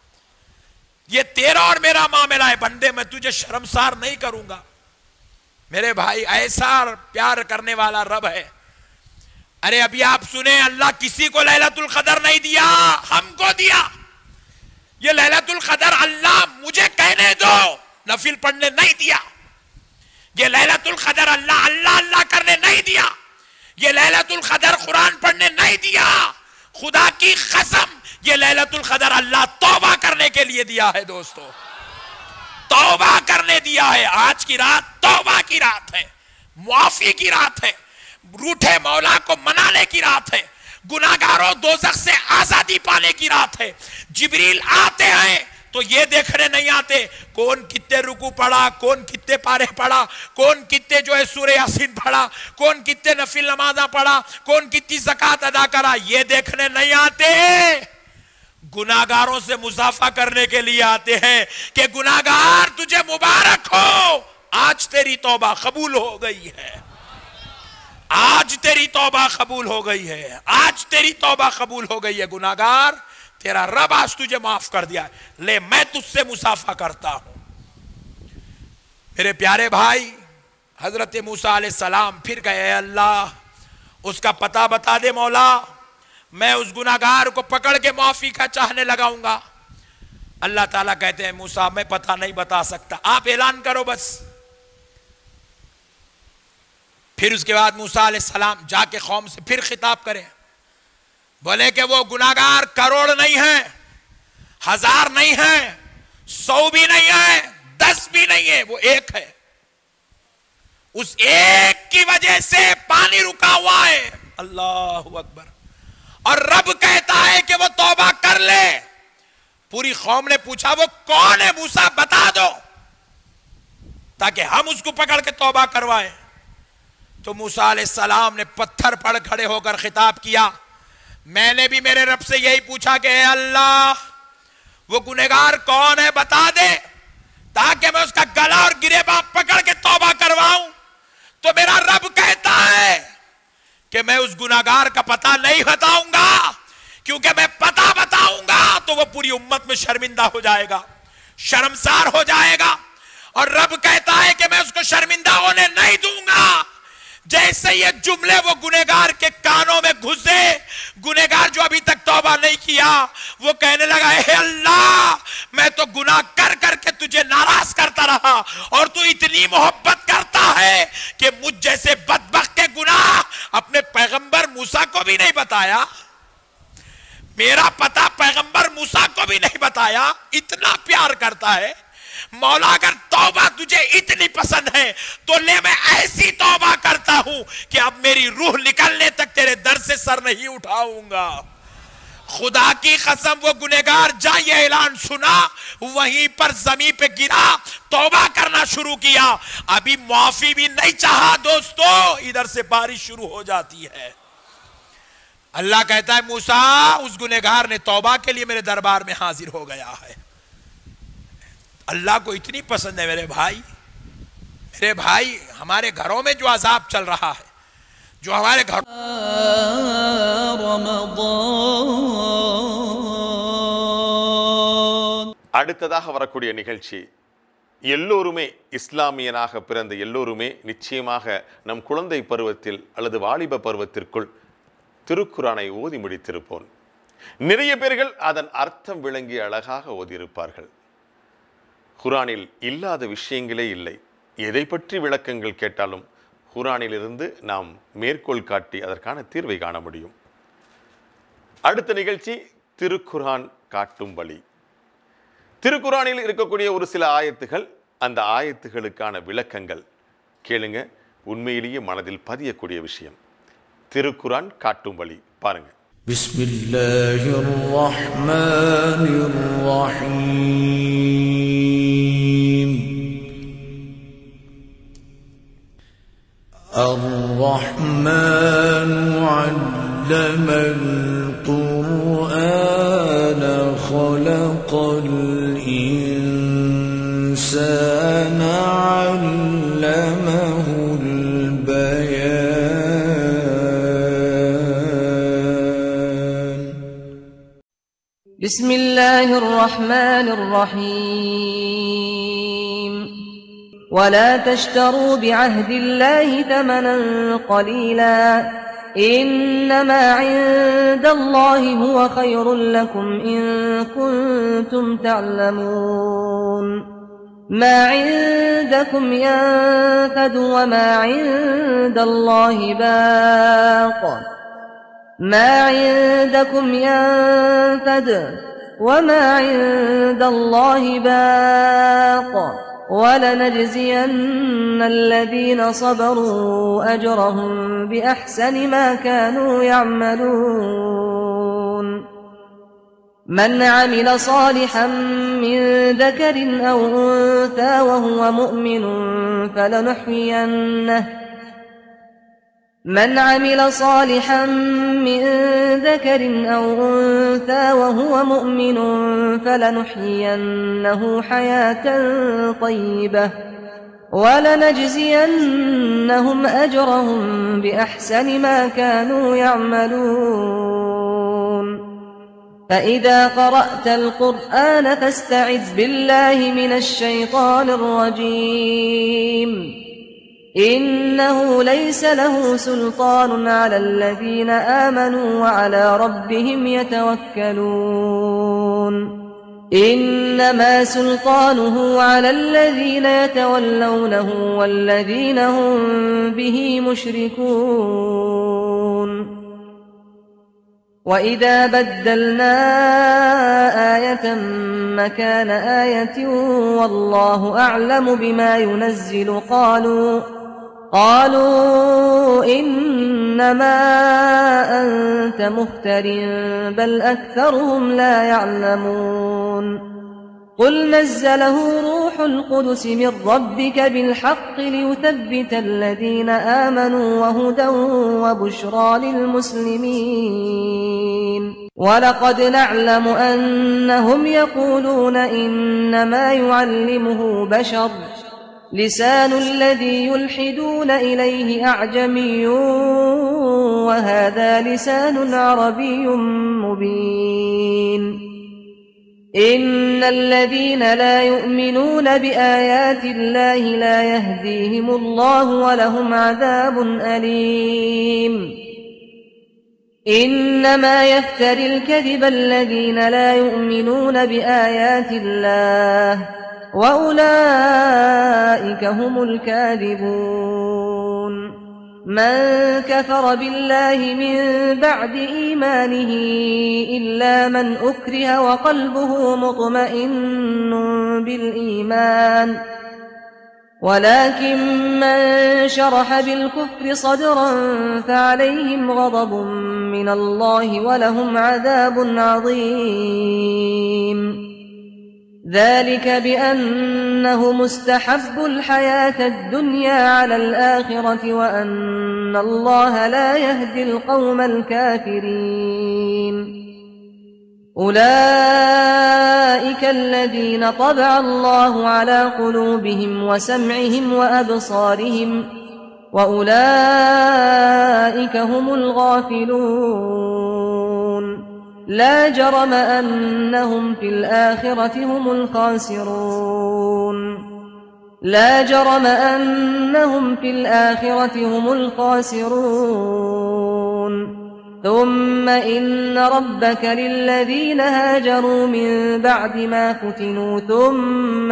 ये तेरा और मेरा मामला है। बंदे मैं तुझे शर्मसार नहीं करूंगा। मेरे भाई ऐसा प्यार करने वाला रब है। अरे अभी आप सुने, अल्लाह किसी को लैलतुल कदर नहीं दिया, हमको दिया। ये लैलतुल कदर अल्लाह मुझे कहने दो, नफिल पढ़ने नहीं दिया। ये लैलतुल कदर अल्लाह अल्लाह अल्लाह करने नहीं दिया। ये लैलतुल कदर कुरान पढ़ने नहीं दिया। खुदा की कसम, ये लैलतुल कदर अल्लाह तौबा करने के लिए दिया है। दोस्तों, तौबा करने दिया है। आज की रात तौबा की रात है, मुआफी की रात है, रूठे मौला को मनाने की रात है, गुनाहगारों दोज़ख से आजादी पाने की रात है। जिब्रील आते हैं तो ये देखने नहीं आते कौन कितने रुकू पढ़ा, कौन कितने पारे पढ़ा, कौन कितने जो है सूरह यासीन पढ़ा, कौन कितने नफिल नमाज़ा पढ़ा, कौन कितनी ज़कात अदा करा, ये देखने नहीं आते। गुनाहगारों से मुसाफा करने के लिए आते हैं कि गुनाहगार तुझे मुबारक हो, आज तेरी तौबा कबूल हो गई है, आज तेरी तौबा कबूल हो गई है, आज तेरी तौबा कबूल हो गई है। गुनाहगार, तेरा रब आज तुझे माफ कर दिया, ले मैं तुझसे मुसाफा करता हूं। मेरे प्यारे भाई, हजरत मूसा अलैहिस्सलाम फिर कहे, अल्लाह उसका पता बता दे मौला, मैं उस गुनाहगार को पकड़ के माफी का चाहने लगाऊंगा। अल्लाह ताला कहते हैं, मूसा मैं पता नहीं बता सकता, आप ऐलान करो बस। फिर उसके बाद मूसा अलैहिस्सलाम जाके कौम से फिर खिताब करें, बोले कि वो गुनाहगार करोड़ नहीं है, 1000 नहीं है, 100 भी नहीं है, 10 भी नहीं है, वो एक है। उस एक की वजह से पानी रुका हुआ है। अल्लाहु अकबर। और रब कहता है कि वो तौबा कर ले। पूरी कौम ने पूछा, वो कौन है मूसा, बता दो ताकि हम उसको पकड़ के तौबा करवाएं। तो मूसा अलैहिस्सलाम ने पत्थर पड़ खड़े होकर खिताब किया, मैंने भी मेरे रब से यही पूछा कि अल्लाह वो गुनहगार कौन है बता दे, ताकि मैं उसका गला और गिरेबान पकड़ के तौबा करवाऊं। तो मेरा रब कहता है कि मैं उस गुनहगार का पता नहीं बताऊंगा, क्योंकि मैं पता बताऊंगा तो वो पूरी उम्मत में शर्मिंदा हो जाएगा, शर्मसार हो जाएगा। और रब कहता है कि मैं उसको शर्मिंदा होने नहीं दूंगा। जैसे ये जुमले वो गुनहगार के कानों में घुसे, गुनहगार जो अभी तक तौबा नहीं किया, वो कहने लगा, हे अल्लाह मैं तो गुनाह कर करके तुझे नाराज करता रहा, और तू इतनी मोहब्बत करता है कि मुझ जैसे बदबख्त के गुनाह अपने पैगंबर मूसा को भी नहीं बताया, मेरा पता पैगंबर मूसा को भी नहीं बताया। इतना प्यार करता है मौला। अगर तौबा तुझे इतनी पसंद है तो ले, मैं ऐसी तौबा करता हूं कि अब मेरी रूह निकलने तक तेरे दर से सर नहीं उठाऊंगा। खुदा की कसम, वो गुनहगार जहां ये ऐलान सुना वहीं पर जमीन पे गिरा, तौबा करना शुरू किया। अभी माफी भी नहीं चाहा दोस्तों, इधर से बारिश शुरू हो जाती है। अल्लाह कहता है, मूसा उस गुनहगार ने तौबा के लिए मेरे दरबार में हाजिर हो गया है। अल्लाह को इतनी पसंद है मेरे भाई, हमारे घरों में जो अजाब चल रहा है, जो हमारे घर அடுத்ததாக வரக்கூடிய நிகழ்ச்சி, எல்லோருமே இஸ்லாமியனாக பிறந்த எல்லோருமே நிச்சயமாக நம் குழந்தை பருவத்தில் அல்லது வாலிப பருவத்திற்குள் திருக்குரானை ஓதி முடித்திருப்போம். நிறைய பேர்கள் அதன் அர்த்தம் விளங்கி அழகாக ஓதியிருப்பார்கள். குரானில் இல்லாத விஷயங்களே இல்லை. எதை பற்றி விளக்கங்கள் கேட்டாலும் குரானிலிருந்து நாம் மேற்கோள் காட்டி அதற்கான தீர்வை காண முடியும். அடுத்த நிகழ்ச்சி திருக்குரான் காட்டும் வழி. திருக்குரானில் இருக்கக்கூடிய ஒரு சில ஆயத்துகள், அந்த ஆயத்துகளுக்கான விளக்கங்கள் கேளுங்க. உண்மையிலேயே மனதில் பதியக்கூடிய விஷயம். திருக்குரான் காட்டும் வழி பாருங்க. பிஸ்மில்லாஹிர் ரஹ்மானிர் ரஹீம். الرحمن علم القرآن خلق الإنسان علمه البيان. بسم الله الرحمن الرحيم. ولا تشتروا بعهد الله ثمنا قليلا إنما عند الله هو خير لكم إن كنتم تعلمون. ما عندكم ينفد وما عند الله باق. ما عندكم ينفد وما عند الله باق ولنجزين الذين صبروا أجرهم بأحسن ما كانوا يعملون. من عمل صالحا من ذكر أو أنثى وهو مؤمن فلنحيينه من عمل صالحا من ذكر أو أنثى وهو مؤمن فلنحيينه حياة طيبة ولنجزينهم أجرهم بأحسن ما كانوا يعملون. فإذا قرأت القرآن فاستعذ بالله من الشيطان الرجيم إنه ليس له سلطان على الذين آمنوا وعلى ربهم يتوكلون. إنما سلطانه على الذين يتولونه والذين هم به مشركون. وإذا بدلنا آية مكان آية والله أعلم بما ينزل قالوا إنما أنت مفتر بل أكثرهم لا يعلمون. قل نزله روح القدس من ربك بالحق ليثبت الذين آمنوا وهدى وبشرى للمسلمين. ولقد نعلم أنهم يقولون إنما يعلمه بشر لسان الذي يلحدون إليه أعجمي وهذا لسان عربي مبين. إن الذين لا يؤمنون بآيات الله لا يهديهم الله ولهم عذاب أليم. إنما يفتري الكذب الذين لا يؤمنون بآيات الله وأولئك هم الكاذبون. من كفر بالله من بعد إيمانه إلا من أكره وقلبه مطمئن بالإيمان ولكن من شرح بالكفر صدرا فعليهم غضب من الله ولهم عذاب عظيم. ذلك بأنه مستحب الحياة الدنيا على الآخرة وأن الله لا يهدي القوم الكافرين. أولئك الذين طبع الله على قلوبهم وسمعهم وأبصارهم وأولئك هم الغافلون. لا جرم أنهم في الآخرة هم الخاسرون لا جرم أنهم في الآخرة هم الخاسرون ثم إن ربك للذين هاجروا من بعد ما فتنوا ثم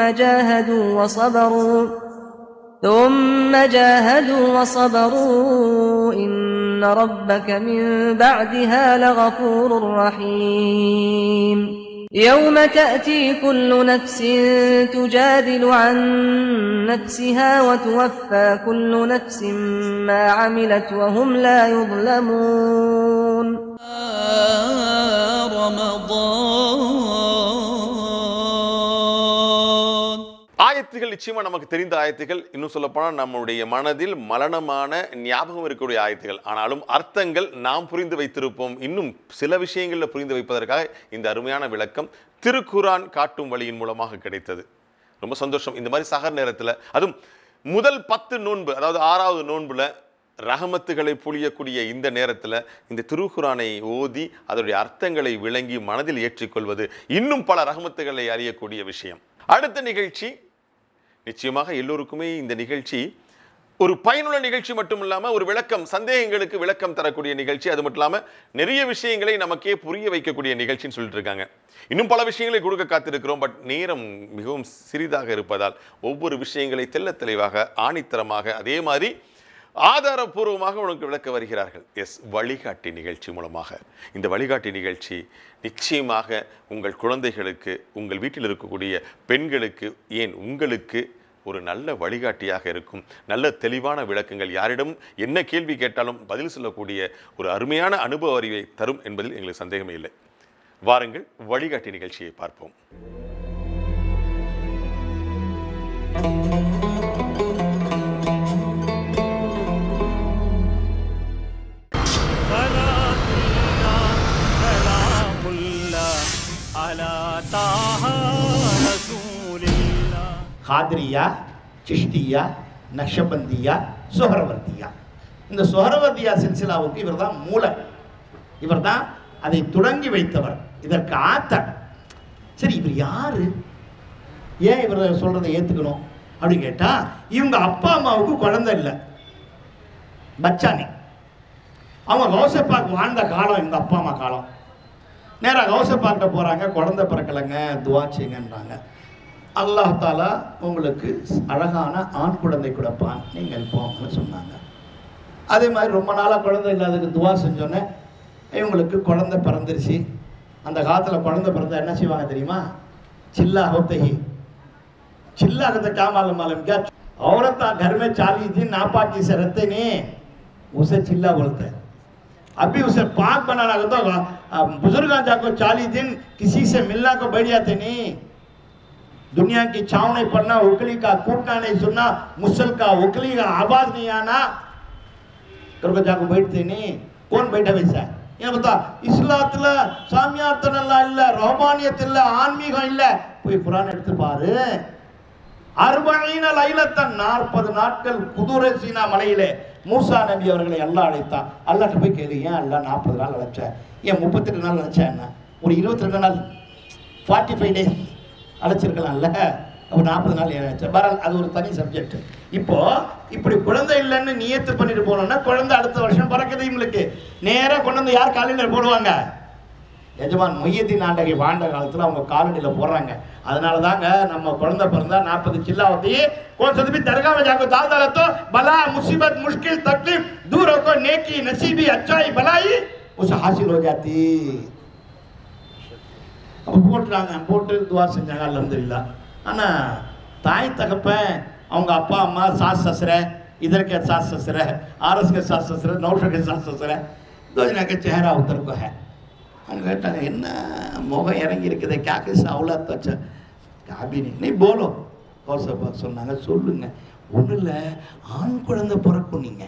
جاهدوا وصبروا إن ربك من بعدها لغفور رحيم يوم تأتي كل نفس تجادل عن نفسها وتوفى كل نفس ما عملت وهم لا يظلمون ஆயத்துகள் நிச்சயமா நமக்கு தெரிந்த ஆயத்துகள், இன்னும் சொல்லப்போனால் நம்முடைய மனதில் மலனமான ஞாபகம் இருக்கக்கூடிய ஆயத்துகள். ஆனாலும் அர்த்தங்கள் நாம் புரிந்து வைத்திருப்போம். இன்னும் சில விஷயங்களில் புரிந்து வைப்பதற்காக இந்த அருமையான விளக்கம் திருக்குரான் காட்டும் வழியின் மூலமாக கிடைத்தது. ரொம்ப சந்தோஷம். இந்த மாதிரி சகர் நேரத்தில், அதுவும் முதல் 10 நோன்பு, அதாவது 6வது நோன்புல ரஹமத்துகளை பொழியக்கூடிய இந்த நேரத்தில் இந்த திருக்குரானை ஓதி அதனுடைய அர்த்தங்களை விளங்கி மனதில் ஏற்றிக்கொள்வது இன்னும் பல ரஹமத்துகளை அறியக்கூடிய விஷயம். அடுத்த நிகழ்ச்சி நிச்சயமாக எல்லோருக்குமே இந்த நிகழ்ச்சி ஒரு பயனுள்ள நிகழ்ச்சி மட்டும் இல்லாமல் ஒரு விளக்கம், சந்தேகங்களுக்கு விளக்கம் தரக்கூடிய நிகழ்ச்சி. அது மட்டும் இல்லாமல் நிறைய விஷயங்களை நமக்கே புரிய வைக்கக்கூடிய நிகழ்ச்சின்னு சொல்லிட்டு இருக்காங்க. இன்னும் பல விஷயங்களை கொடுக்க காத்திருக்கிறோம். பட் நேரம் மிகவும் சிறிதாக இருப்பதால் ஒவ்வொரு விஷயங்களை தெள்ள தெளிவாக ஆணித்தரமாக அதே மாதிரி ஆதாரபூர்வமாக உனக்கு விளக்க வருகிறார்கள். வழிகாட்டி நிகழ்ச்சி மூலமாக. இந்த வழிகாட்டி நிகழ்ச்சி நிச்சயமாக உங்கள் குழந்தைகளுக்கு, உங்கள் வீட்டில் இருக்கக்கூடிய பெண்களுக்கு, ஏன் உங்களுக்கு ஒரு நல்ல வழிகாட்டியாக இருக்கும். நல்ல தெளிவான விளக்கங்கள், யாரிடம் என்ன கேள்வி கேட்டாலும் பதில் சொல்லக்கூடிய ஒரு அருமையான அனுபவ அறிவை தரும் என்பதில் எங்களுக்கு சந்தேகமே இல்லை. வாருங்கள் வழிகாட்டி நிகழ்ச்சியை பார்ப்போம். காதிரியா, சிஷ்டியா, நக்ஷபந்தியா, சுஹரவர்தியா. இந்த சுஹரவர்தியா சில்சிலாவுக்கு இவர் தான் மூல, இவர் தான் அதை தொடங்கி வைத்தவர், இதற்கு ஆத்தர். சரி, இவர் யாரு, ஏன் இவர் சொல்றதை ஏத்துக்கணும் அப்படின்னு கேட்டா, இவங்க அப்பா அம்மாவுக்கு குழந்தை இல்லை, பச்சானி. அவங்க கௌசப்பாக்கு வாழ்ந்த காலம் இவங்க அப்பா அம்மா காலம். நேராக கௌசப்பாக்கிட்ட போறாங்க, குழந்தை பிறக்கலைங்க, துவா செய்யுங்கன்றாங்க. அல்லாஹ் தாலா உங்களுக்கு அழகான ஆண் குழந்தை கொடுப்பான், நீங்கள் போங்கன்னு சொன்னாங்க. அதே மாதிரி ரொம்ப நாளாக குழந்தை இல்லாததுக்கு துவா செஞ்சோன்னே இவங்களுக்கு குழந்தை பிறந்துருச்சு. அந்த காலத்தில் குழந்தை பிறந்தா என்ன செய்வாங்க தெரியுமா? चिल्ला होते ही चिल्ला होता क्या मालूम क्या औरत घर में 40 दिन नापाकी से रहते नहीं, उसे चिल्ला बोलते हैं. अभी उसे पाक बनाना तो बुजुर्ग जाको 40 दिन किसी से मिलना को बैठ जाते नहीं. दुनिया की छाव नहीं पड़ना, उकली का कूटना नहीं सुनना, मुसल का उकली का आवाज नहीं आना, करके जाको बैठते नहीं. कौन बैठा वैसा? ये बता, इस्लाத்துல சாமியார்த்தனெல்லாம் இல்ல, ரஹ்மானியத் இல்ல, ஆன்மீகம் இல்ல. போய் குர்ஆன் எடுத்து பாரு. 40 லைலத்தன் 40 நாட்கள் குதுரை சீனா மலையிலே மூசா நபி அவர்களை அல்லாஹ் அழைத்தான். அல்லாஹ்ட்ட போய் கேளு, ஏன் அல்லாஹ் 40 நாள் அழைச்ச, ஏன் 38 நாள் அழைச்சா என்ன, ஒரு 22 நாள் 45 டேஸ் அழைச்சிருக்கலாம்ல, அப்போ 40 நாள் ஏன் அழைச்ச? பரவாயில்ல, அது ஒரு தனி சப்ஜெக்ட். இப்போ இப்படி குழந்தை இல்லைன்னு நியத்து பண்ணிட்டு போனோம்னா குழந்தை அடுத்த வருஷம் பிறக்குது. இவங்களுக்கு நேராக கொண்டு வந்து யார் காலடியில் போடுவாங்க? எஜமான் மொய்யத்தின் ஆண்டகை வாழ்ந்த காலத்தில் அவங்க காலடியில் போடுறாங்க. அதனால தாங்க நம்ம குழந்தை பிறந்தா 40 चिल्ला होती है. कौन सा भी दरगाह में जाकर दाल डाला तो बला मुसीबत मुश्किल तकलीफ दूर होकर नेकी नसीबी अच्छाई भलाई उसे हासिल हो जाती. அப்போ போட்டுறாங்க, போட்டு துவா செஞ்சாங்க, அல்ஹம்துலில்லாஹ். ஆனால் தாய் தகப்பன், அவங்க அப்பா அம்மா, सास ससुरे, इधर के सास ससुरे, आरस के सास ससुरे, नौशा के सास ससुरे, दो जना के चेहरा उतर को है. அவங்க கேட்டாங்க, என்ன முகம் இறங்கி இருக்குது, क्या कैसा औलाद तो अच्छा काबी नहीं बोलो. கௌசப்பா சொன்னாங்க, சொல்லுங்க. ஒன்றும் இல்லை, ஆண் குழந்தை பிறக்கும், நீங்க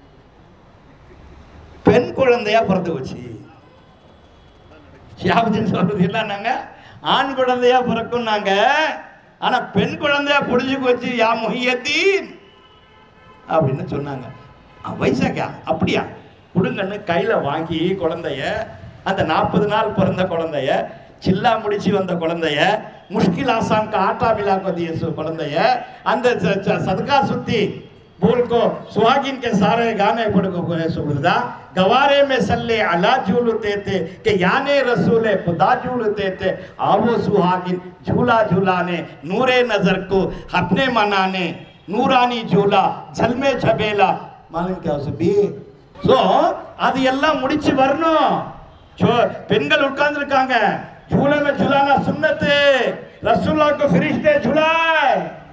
பெண் குழந்தையா பிறந்து வச்சு ஷியாபுதீன் சொல்றது என்னன்னாங்க, ஆண் குழந்தையா பிறக்கும் நாங்க, ஆனா பெண் குழந்தையா புடிஞ்சு போச்சு, யா முஹியத்தீன் அப்படின்னு சொன்னாங்க. வயசாக்கா அப்படியா, கொடுங்கன்னு கையில வாங்கி குழந்தைய அந்த 40 நாள் பிறந்த குழந்தைய, சில்லா முடிச்சு வந்த குழந்தைய, मुश्किल आसान का आटा मिला को दिए कुलंदैय अंद सदका सुत्ती बोल को सुहागिन के सारे गाने पढ़ को सुबुदा गवारे में सल्ले अला झूलते थे कि याने रसूले खुदा झूलते थे आवो सुहागिन झूला झूलाने नूरे नजर को अपने मनाने नूरानी झूला झलमे झबेला मालूम क्या सुबी सो அது எல்லாம் முடிச்சு வரணும் பெண்கள் உட்கார்ந்து இருக்காங்க झूले में झुलाना सुन्नत है रसूलुल्लाह को फरिश्ते झुलाए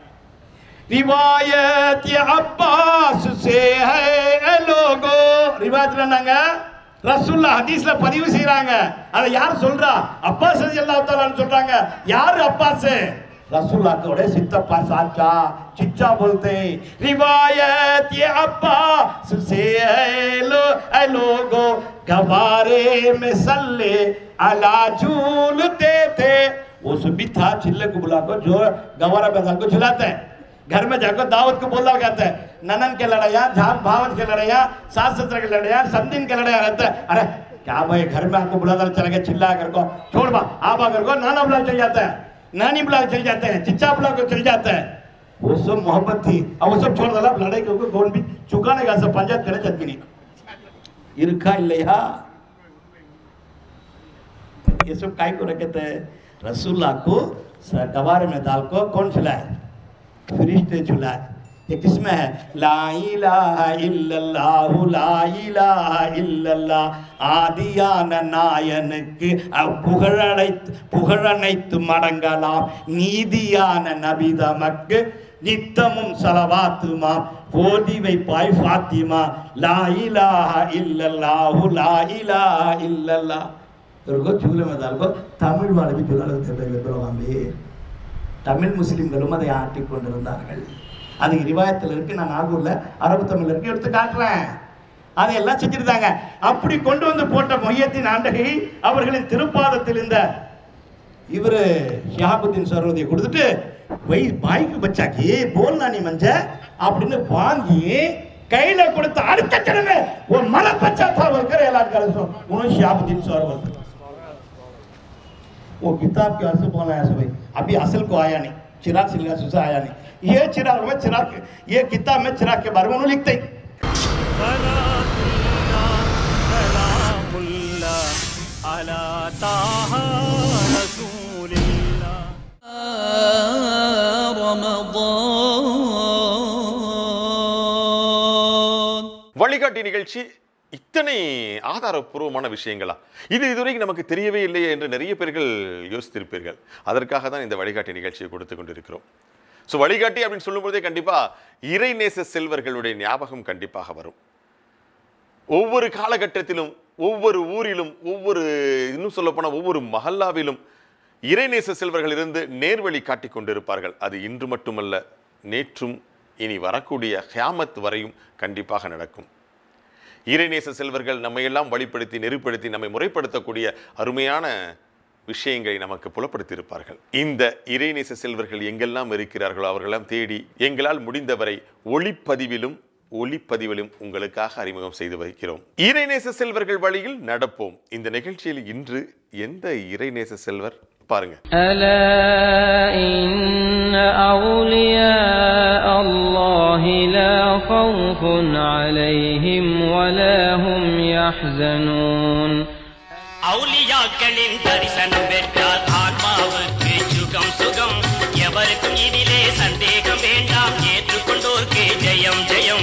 रिवायत अब्बास से है लोगो रिवायत என்னங்க ரசூலுல்லாஹ் ஹதீஸ்ல பதிவு செய்றாங்க அத யார் சொல்றா அப்பாஸ் ரலியல்லாஹு தஆலா சொல்றாங்க யார் அப்பாஸ் रसूलुल्लाह के सिद्धप्पा साचा चिच्चा बोलते रिवायत ये अब्बास से है लोगो गवारे में सल्ले अला झूलते थे वो भी था चिल्ले को बुला को जो गवारा बैठा को झुलाते हैं घर में जाकर दावत को बोला कहते हैं ननन के लड़ाइया झाम भावत के लड़ाइया सास ससुर के लड़ाइया समदिन के लड़ाइया रहता है अरे क्या भाई घर में आपको बुलाता चला गया चिल्ला कर को छोड़ बा आप आकर को नाना बुला चल जाता है नानी बुला चल जाते हैं चिच्चा बुला को चल जाता है वो सब मोहब्बत थी अब वो सब छोड़ डाला लड़ाई को कौन भी चुकाने का सब पंचायत करे चटनी इरखा इल्लैया ये सब काय को रखते हैं रसूलुल्लाह को गवारे में डाल को कौन झुलाए फरिश्ते झुलाए ये किसमें है ला इलाहा इल्लल्लाह ला इलाहा इल्लल्लाह आदियान नायனுக்கு புகழனைத்து மடங்கலாம் நீதியான நபிதமக்கு நித்தமும் ஸலவாத்துமா ஓதி வைப்பாய் ஃபாத்திமா லா இலாஹா இல்லல்லாஹு லா இலாஹா இல்லல்லாஹ் इनको झूले में डाल को तमिल वाले भी झूला लगते हैं तमिल मुस्लिम அதை ஆட்டி கொண்டிருந்தார்கள் அது ரிவாயத்தில் இருக்கு நான் நாகூர்ல அரபு தமிழ்ல இருக்கு எடுத்து காட்டுறேன் அதையெல்லாம் செஞ்சிருந்தாங்க அப்படி கொண்டு வந்து போட்ட மொய்யத்தின் ஆண்டகை அவர்களின் திருப்பாதத்தில் இந்த இவரு ஷிஹாபுத்தீன் சர்வதியை கொடுத்துட்டு வை பாய்க்கு பச்சாக்கி போல்னா நீ மஞ்ச அப்படின்னு வாங்கி கையில கொடுத்த அடுத்த கிழமை ஒரு மலை பச்சா था बोलकर ऐलान कर सो उन्होंने ஷிஹாபுத்தீன் சர்வதி वो किताब के असल बोला है भाई अभी असल को आया नहीं चिराग सिंह सुसा आया नहीं ये चिराग में चिराग ये किताब में चिराग के बारे में उन्होंने लिखते हैं अला ताहा रसूलिल्लाह ரமதான் வழிகாட்டி நிகழ்ச்சி இத்தனை ஆதாரப்பூர்வமான விஷயங்களா இது இதுவரைக்கும் நமக்கு தெரியவே இல்லையே என்று நிறைய பேர்கள் யோசித்திருப்பீர்கள் அதற்காக தான் இந்த வழிகாட்டி நிகழ்ச்சியை கொடுத்து கொண்டிருக்கிறோம் ஸோ வழிகாட்டி அப்படின்னு சொல்லும்போதே கண்டிப்பாக இறைநேச செல்வர்களுடைய ஞாபகம் கண்டிப்பாக வரும் ஒவ்வொரு காலகட்டத்திலும் ஒவ்வொரு ஊரிலும் ஒவ்வொரு இன்னும் சொல்லப்போனால் ஒவ்வொரு மஹல்லாவிலும் இறைநேச செல்வர்கள் இருந்து நேர்வழி காட்டி கொண்டிருப்பார்கள் அது இன்று மட்டுமல்ல நேற்றும் இனி வரக்கூடிய கியாமத் வரையும் கண்டிப்பாக நடக்கும் இறைநேச செல்வர்கள் நம்மையெல்லாம் வழிப்படுத்தி நெறிப்படுத்தி நம்மை முறைப்படுத்தக்கூடிய அருமையான விஷயங்களை நமக்கு புலப்படுத்தியிருப்பார்கள் இந்த இறைநேச செல்வர்கள் எங்கெல்லாம் இருக்கிறார்களோ அவர்களெல்லாம் தேடி எங்களால் முடிந்தவரை ஒளிப்பதிவிலும் உங்களுக்காக அறிமுகம் செய்து வைக்கிறோம் இறைநேச செல்வர்கள் வழியில் நடப்போம் இந்த நிகழ்ச்சியில் இன்று எந்த இறைநேச செல்வர் பாருங்க அலா இன்ன அவுலியா அல்லாஹி லா கௌஃபுன் அலைஹிம் வலா ஹும் யஹ்ஸனூன் அவுலியாக்களின் தரிசனம் பெற்றால் ஆத்மாவுக்கு சுகம் சுகம் எவருக்கும் இதிலே சந்தேகம் வேண்டாம் ஏற்றுக்கொண்டோர்க்கு ஜெயம் ஜெயம்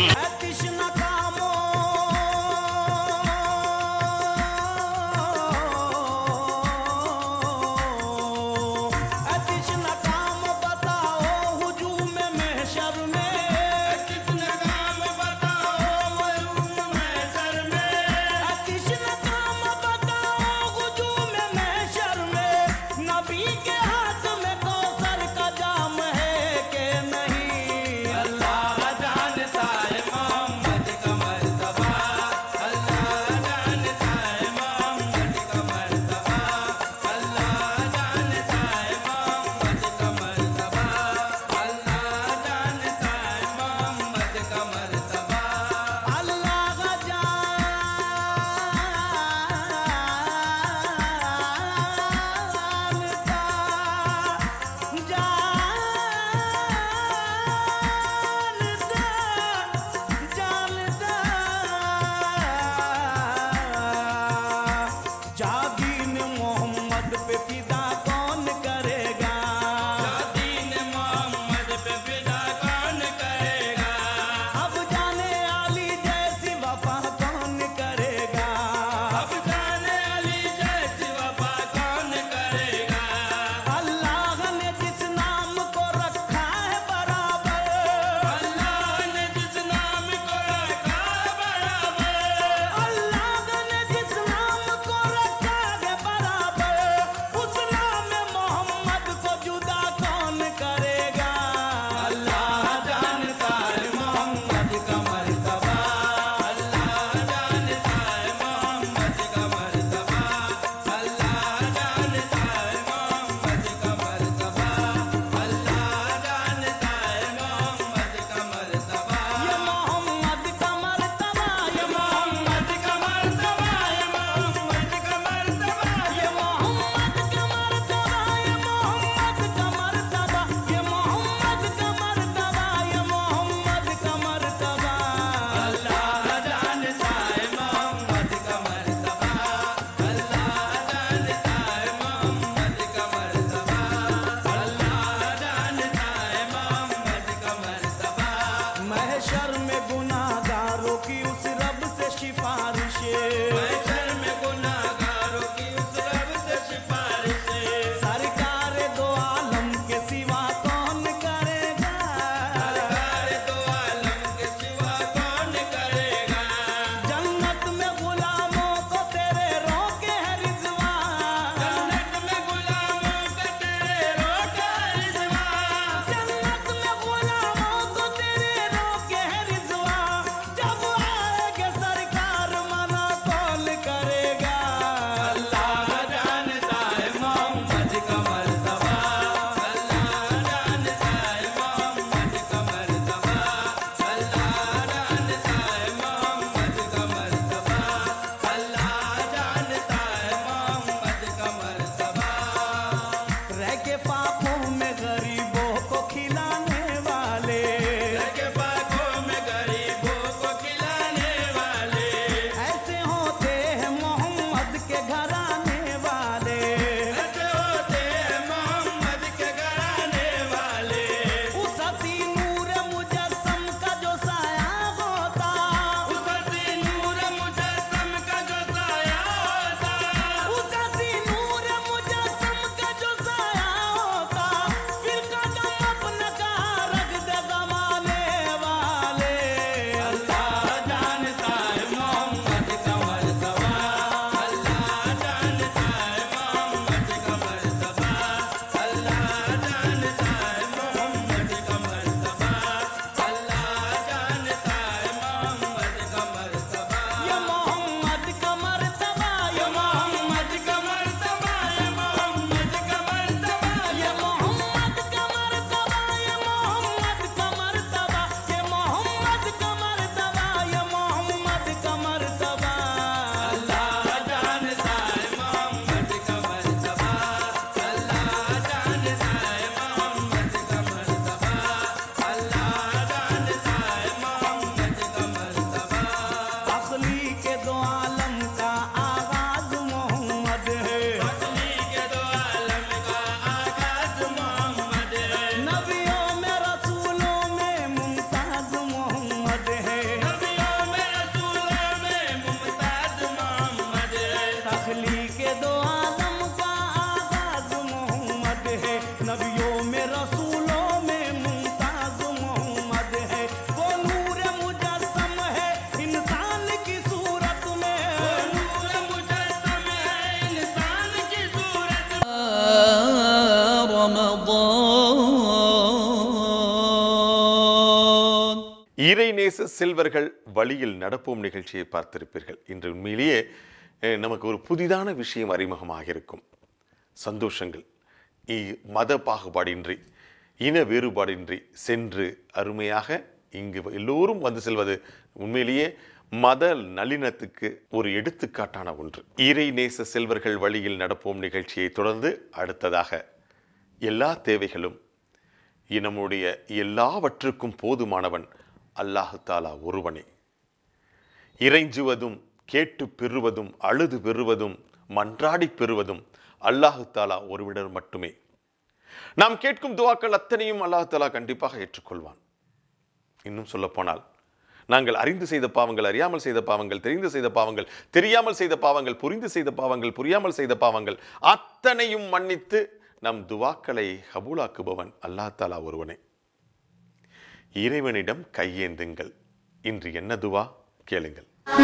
पे फिदा कौन करेगा, दीन मोहम्मद पे फिदा कौन करेगा, अब जाने अली जैसी वफा कौन करेगा, अब जाने अली जैसी वफा कौन करेगा, अल्लाह ने जिस नाम को रखा है बराबर, अल्लाह ने जिस नाम को रखा बराबर, अल्लाह ने जिस नाम को रखा है बराबर, उस नाम मोहम्मद को जुदा कौन करेगा। अल्लाह जानता है मोहम्मद का मर्तबा, अल्लाह जानता है मोहम्मद का मर्तबा, अल्लाह जानता है मोहम्मद का मर्तबा, अल्लाह जानता है मोहम्मद का मर्तबा, ये मोहम्मद का मर्तबा, ये मोहम्मद का मर्तबा, ये मोहम्मद का मर्तबा, ये मोहम्मद का मर्तबा, ये मोहम्मद का मर्तबा, ये मोहम्मद का मर्तबा, ये मोहम्मद का मर्तबा। अल्लाह जानता है मोहम्मद का मर्तबा, अल्लाह जानता है मोहम्मद का मर्तबा, अल्लाह जानता है मोहम्मद का मर्तबा, महशर में गुनाहगारों की उस रब से सिफारिशें, महशर में गुनाहगारों की उस रब से सिफारिशें, सरकार दो आलम के सिवा कौन करेगा, सरकार दो आलम के सिवा कौन करेगा, जन्नत में गुलामों को तेरे रोके है रिज़वान, जन्नत में गुलामों का तेरे रोके रिज़वान, जन्नत में गुलामों को तेरे रोके है रिज़वान, जब आएगे सरकार मना कौन करेगा। अल्लाह जानता है मोहम्मद का मर्तबा, अल्लाह जानता है मोहम्मद का मर्तबा, अल्लाह जानता है मोहम्मद का मर्तबा, अल्लाह जानता है मोहम्मद का मर्तबा, रह के पापों में गरीबों को खिलाने वाले, के बागों में गरीबों को खिलाने वाले, ऐसे होते हैं मोहम्मद के घराने वाले, ऐसे होते हैं मोहम्मद के घराने वाले, उस हसी नूर मुजस्सम का जो साया होता, उस हसी नूर मुजस्सम का जो साया होता, उस हसी नूर मुजस्सम का जो साया होता, फिर कदम अपना कहा रख दे ज़माने वाले। अल्लाह जानता है मोहम्मद का मर्तबा, अल्लाह जानता है मोहम्मद का मर्तबा, अल्लाह जानता है मोहम्मद का मर्तबा, अल्लाह जानता है मोहम्मद का मर्तबा, ये मोहम्मद का मर्तबा, ये मोहम्मद का मर्तबा, ये मोहम्मद का मर्तबा, ये मोहम्मद का मर्तबा, ये मोहम्मद का मर्तबा, ये मोहम्मद का मर्तबा, ये मोहम्मद का मर्तबा। अल्लाह जानता है मोहम्मद का मर्तबा, अल्लाह जानता है मोहम्मद का मर्तबा, अल्लाह जानता है मोहम्मद का मर्तबा, तख्लीक के दो आलम का आगाज मोहम्मद है, तख्लीक के दो आलम का आगाज मोहम्मद है, नबियों में रसूलों में मुमताज मोहम्मद है, नबियों में रसूलों में मुमताज मोहम्मद है, तख्लीक के दो आलम का आगाज मोहम्मद है, नबियों में रसूलों में मुमताज मोहम्मद है, वो नूर मुजस्सम है इंसान की सूरत में, नूर मुजस्सम है इंसान की सूरत में, رمضان இறைநேச செல்வர்கள் வழியில் நடப்போம் நிகழ்ச்சியை பார்த்திருப்பீர்கள். இன்று உண்மையிலேயே நமக்கு ஒரு புதிதான விஷயம் அறிமுகமாக இருக்கும். சந்தோஷங்கள் மத பாகுபாடின்றி இன வேறுபாடின்றி சென்று அருமையாக இங்கு எல்லோரும் வந்து செல்வது உண்மையிலேயே மத நல்லிணத்துக்கு ஒரு எடுத்துக்காட்டான ஒன்று. இறைநேச செல்வர்கள் வழியில் நடப்போம் நிகழ்ச்சியை தொடர்ந்து அடுத்ததாக எல்லா தேவைகளும் நம்முடைய எல்லாவற்றுக்கும் போதுமானவன் அல்லாஹு தாலா ஒருவனே. இறைஞ்சுவதும் கேட்டு பெறுவதும் அழுது பெறுவதும் மன்றாடி பெறுவதும் அல்லாஹு தாலா ஒருவிடர் மட்டுமே. நாம் கேட்கும் துவாக்கள் அத்தனையும் அல்லாஹு தாலா கண்டிப்பாக ஏற்றுக்கொள்வான். இன்னும் சொல்ல போனால், நாங்கள் அறிந்து செய்த பாவங்கள், அறியாமல் செய்த பாவங்கள், தெரிந்து செய்த பாவங்கள், தெரியாமல் செய்த பாவங்கள், புரிந்து செய்த பாவங்கள், புரியாமல் செய்த பாவங்கள் அத்தனையும் மன்னித்து நம் துவாக்களை கபூலாக்குபவன் அல்லாஹ் தாலா ஒருவனே. இறைவனிடம் கையேந்துங்கள். இன்று என்ன துவா கேளுங்கள்.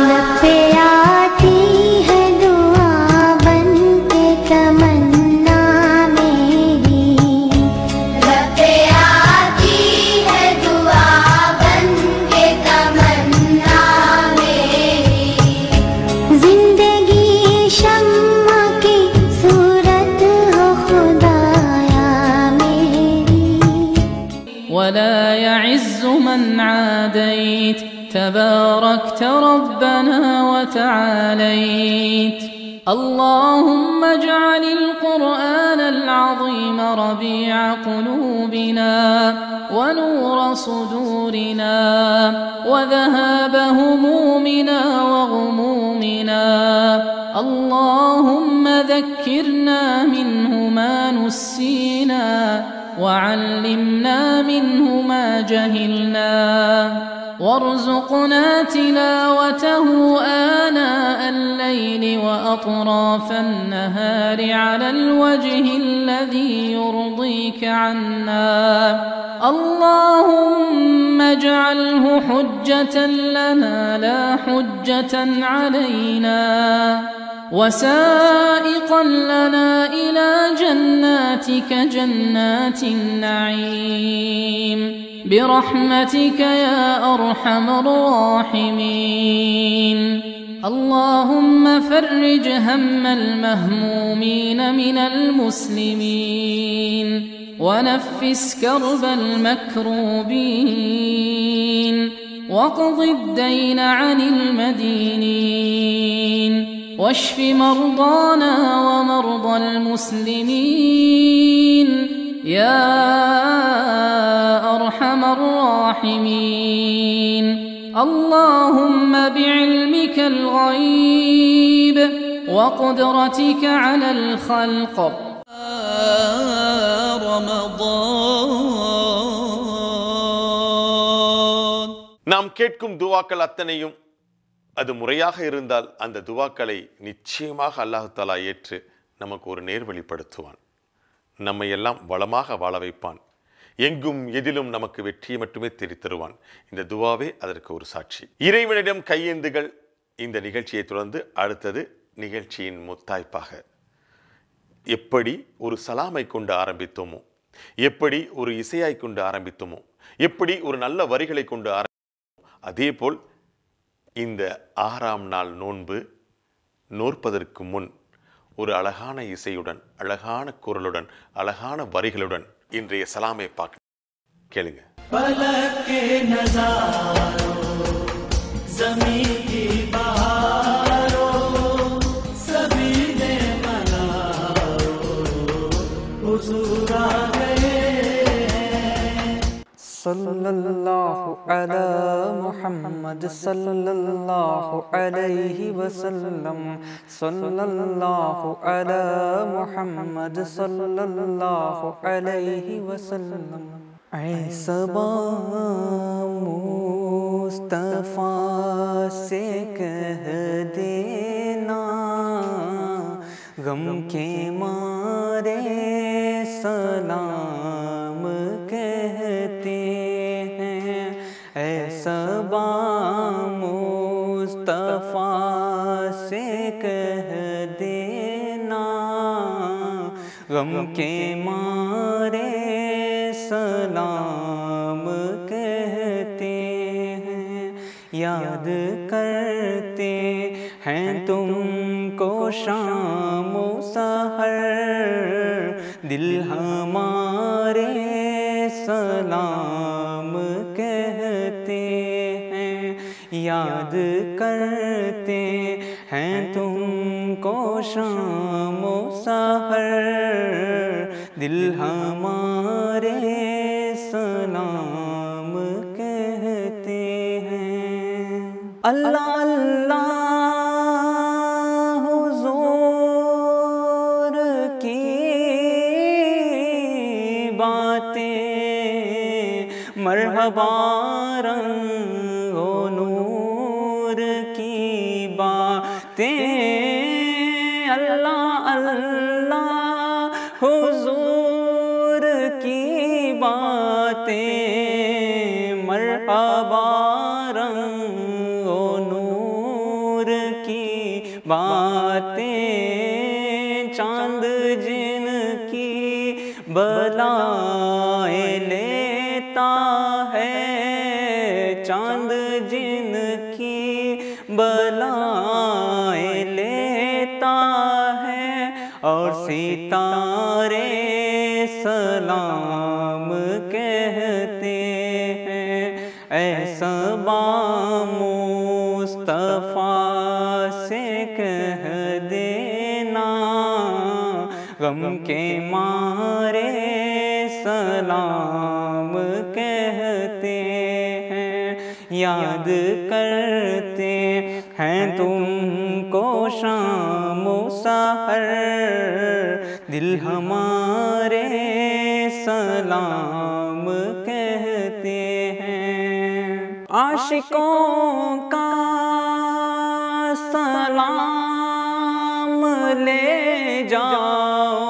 ولا يعز من عاديت تباركت ربنا وتعاليت. اللهم اجعل القرآن العظيم ربيع قلوبنا ونور صدورنا وذهاب همومنا وغمومنا. اللهم ذكرنا منه ما نسينا وعلمنا منه ما جهلنا وارزقنا تلاوته آناء الليل وأطراف النهار على الوجه الذي يرضيك عنا. اللهم اجعله حجة لنا لا حجة علينا وسائقا لنا إلى جناتك جنات النعيم برحمتك يا أرحم الراحمين. اللهم فرج هم المهمومين من المسلمين ونفس كرب المكروبين واقض الدين عن المدينين واشف مرضانا ومرضى المسلمين يا أرحم الراحمين. اللهم بعلمك الغيب وقدرتك على الخلق رمضان. நாம் கேட்கும் துவாக்கள் அத்தனையும் அது முறையாக இருந்தால் அந்த துவாக்களை நிச்சயமாக அல்லாஹ் தஆலா ஏற்று நமக்கு ஒரு நேர்வழிப்படுத்துவான். நம்மை எல்லாம் வளமாக வாழ வைப்பான். எங்கும் எதிலும் நமக்கு வெற்றியை மட்டுமே தெரித்தருவான். இந்த துவாவே அதற்கு ஒரு சாட்சி. இறைவனிடம் கையேந்துகள் இந்த நிகழ்ச்சியை தொடர்ந்து அடுத்தது நிகழ்ச்சியின் முத்தாய்ப்பாக எப்படி ஒரு சலாமை கொண்டு ஆரம்பித்தோமோ, எப்படி ஒரு இசையாய் கொண்டு ஆரம்பித்தோமோ, எப்படி ஒரு நல்ல வரிகளை கொண்டு ஆரம்பித்தோமோ, அதேபோல் இந்த 6ஆம் நாள் நோன்பு நோற்பதற்கு முன் ஒரு அழகான இசையுடன், அழகான குரலுடன், அழகான வரிகளுடன் இன்றைய சலாமை பார்க்க கேளுங்க. सल्लल्लाहु अला मुहम्मद सल्लल्लाहु अलैहि वसल्लम सल्लल्लाहु अला मुहम्मद सल्लल्लाहु अलैहि वसल्लम. ऐ सबा मुस्तफा से कह देना गम के मारे सलाम कहते हैं. ऐसा बा मुस्तफा से कह देना गम के मारे सलाम कहते हैं. याद करते हैं तुमको शाम सहर दिल हमारे सलाम कहते हैं. याद करते हैं तुमको शाम सहर दिल हमारे सलाम कहते हैं. अल्लाह अल्लाह हुजूर باتیں مرحبا رنگ و نور کی باتیں اللہ اللہ حضور کی باتیں مرحبا رنگ و نور کی باتیں چاند جن کی بلائیں لیتا ہے چاند جن کی بلائیں لیتا ہے اور ستارے سلام کہتے ہیں ایسا مصطفیٰ سے کہہ دینا غم کے مارے سلام کہتے ہیں یاد کرتے ہیں تم کو شام و سحر دل ہمارے سلام کہتے ہیں عاشقوں کا سلام لے جاؤ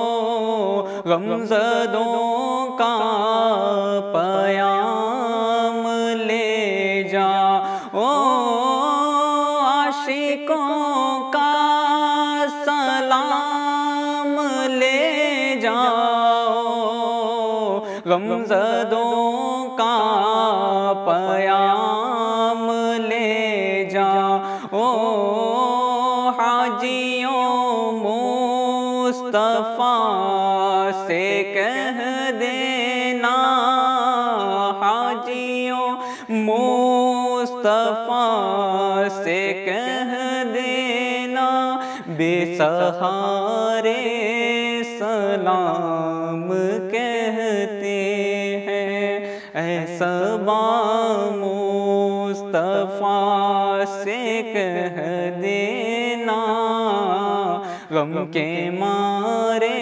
غمزدوں کا پیام لے جاؤ عاشقوں کا سلام لے جاؤ غمزدوں کا پیام لے جاؤ حاجیوں مصطفیٰ سے کہہ دینا حاجیوں مصطفیٰ سے کہہ دینا بے سہارے سلام کہتے ہیں ایسا مصطفیٰ سے کہہ دینا غم کے مارے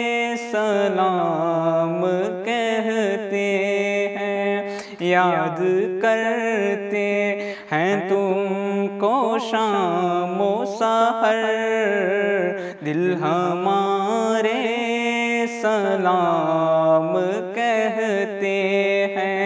سلام کہتے ہیں یاد کرتے ہیں تم کو شام و سحر دل ہمارے سلام کہتے ہیں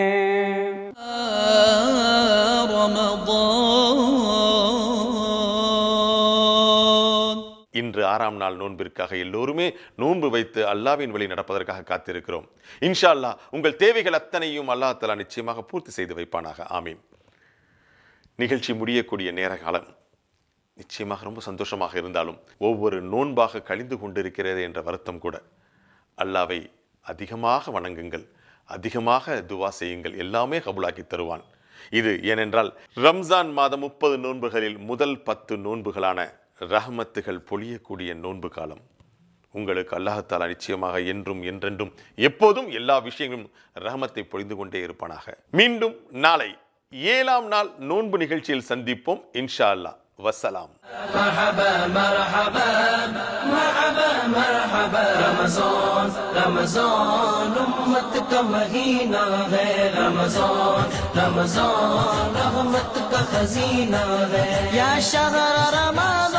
இன்று 6ஆம் நாள் நோன்பிற்காக எல்லோருமே நோன்பு வைத்து அல்லாஹ்வின் வழி நடப்பதற்காக காத்திருக்கிறோம். இன்ஷா அல்லாஹ் உங்கள் தேவைகள் அத்தனையும் அல்லாஹ் தஆலா நிச்சயமாக பூர்த்தி செய்து வைப்பானாக. ஆமீன். நிகழ்ச்சி முடியக்கூடிய நேர காலம் நிச்சயமாக ரொம்ப சந்தோஷமாக இருந்தாலும் ஒவ்வொரு நோன்பாக கழிந்து கொண்டிருக்கிறது என்ற வருத்தம் கூட. அல்லாஹ்வை அதிகமாக வணங்குங்கள், அதிகமாக துவா செய்யுங்கள், எல்லாமே கபூலாக்கி தருவான். இது ஏனென்றால் ரம்ஜான் மாதம் 30 நோன்புகளில் முதல் 10 நோன்புகளான ரஹ்மத்துகள் பொழியக்கூடிய நோன்பு காலம். உங்களுக்கு அல்லாஹ் தஆலா நிச்சயமாக என்றும் என்றென்றும் எப்போதும் எல்லா விஷயங்களும் ரஹ்மத்தை பொழிந்து கொண்டே இருப்பானாக. மீண்டும் நாளை 7ஆம் நாள் நோன்பு நிகழ்ச்சியில் சந்திப்போம் இன்ஷா அல்லாஹ். வஸ்ஸலாம். مرحبا مرحبا مرحبا مرحبا رمضان رمضان امت کا مہینہ ہے رمضان رمضان رحمت کا خزینہ ہے یا شہر رمضان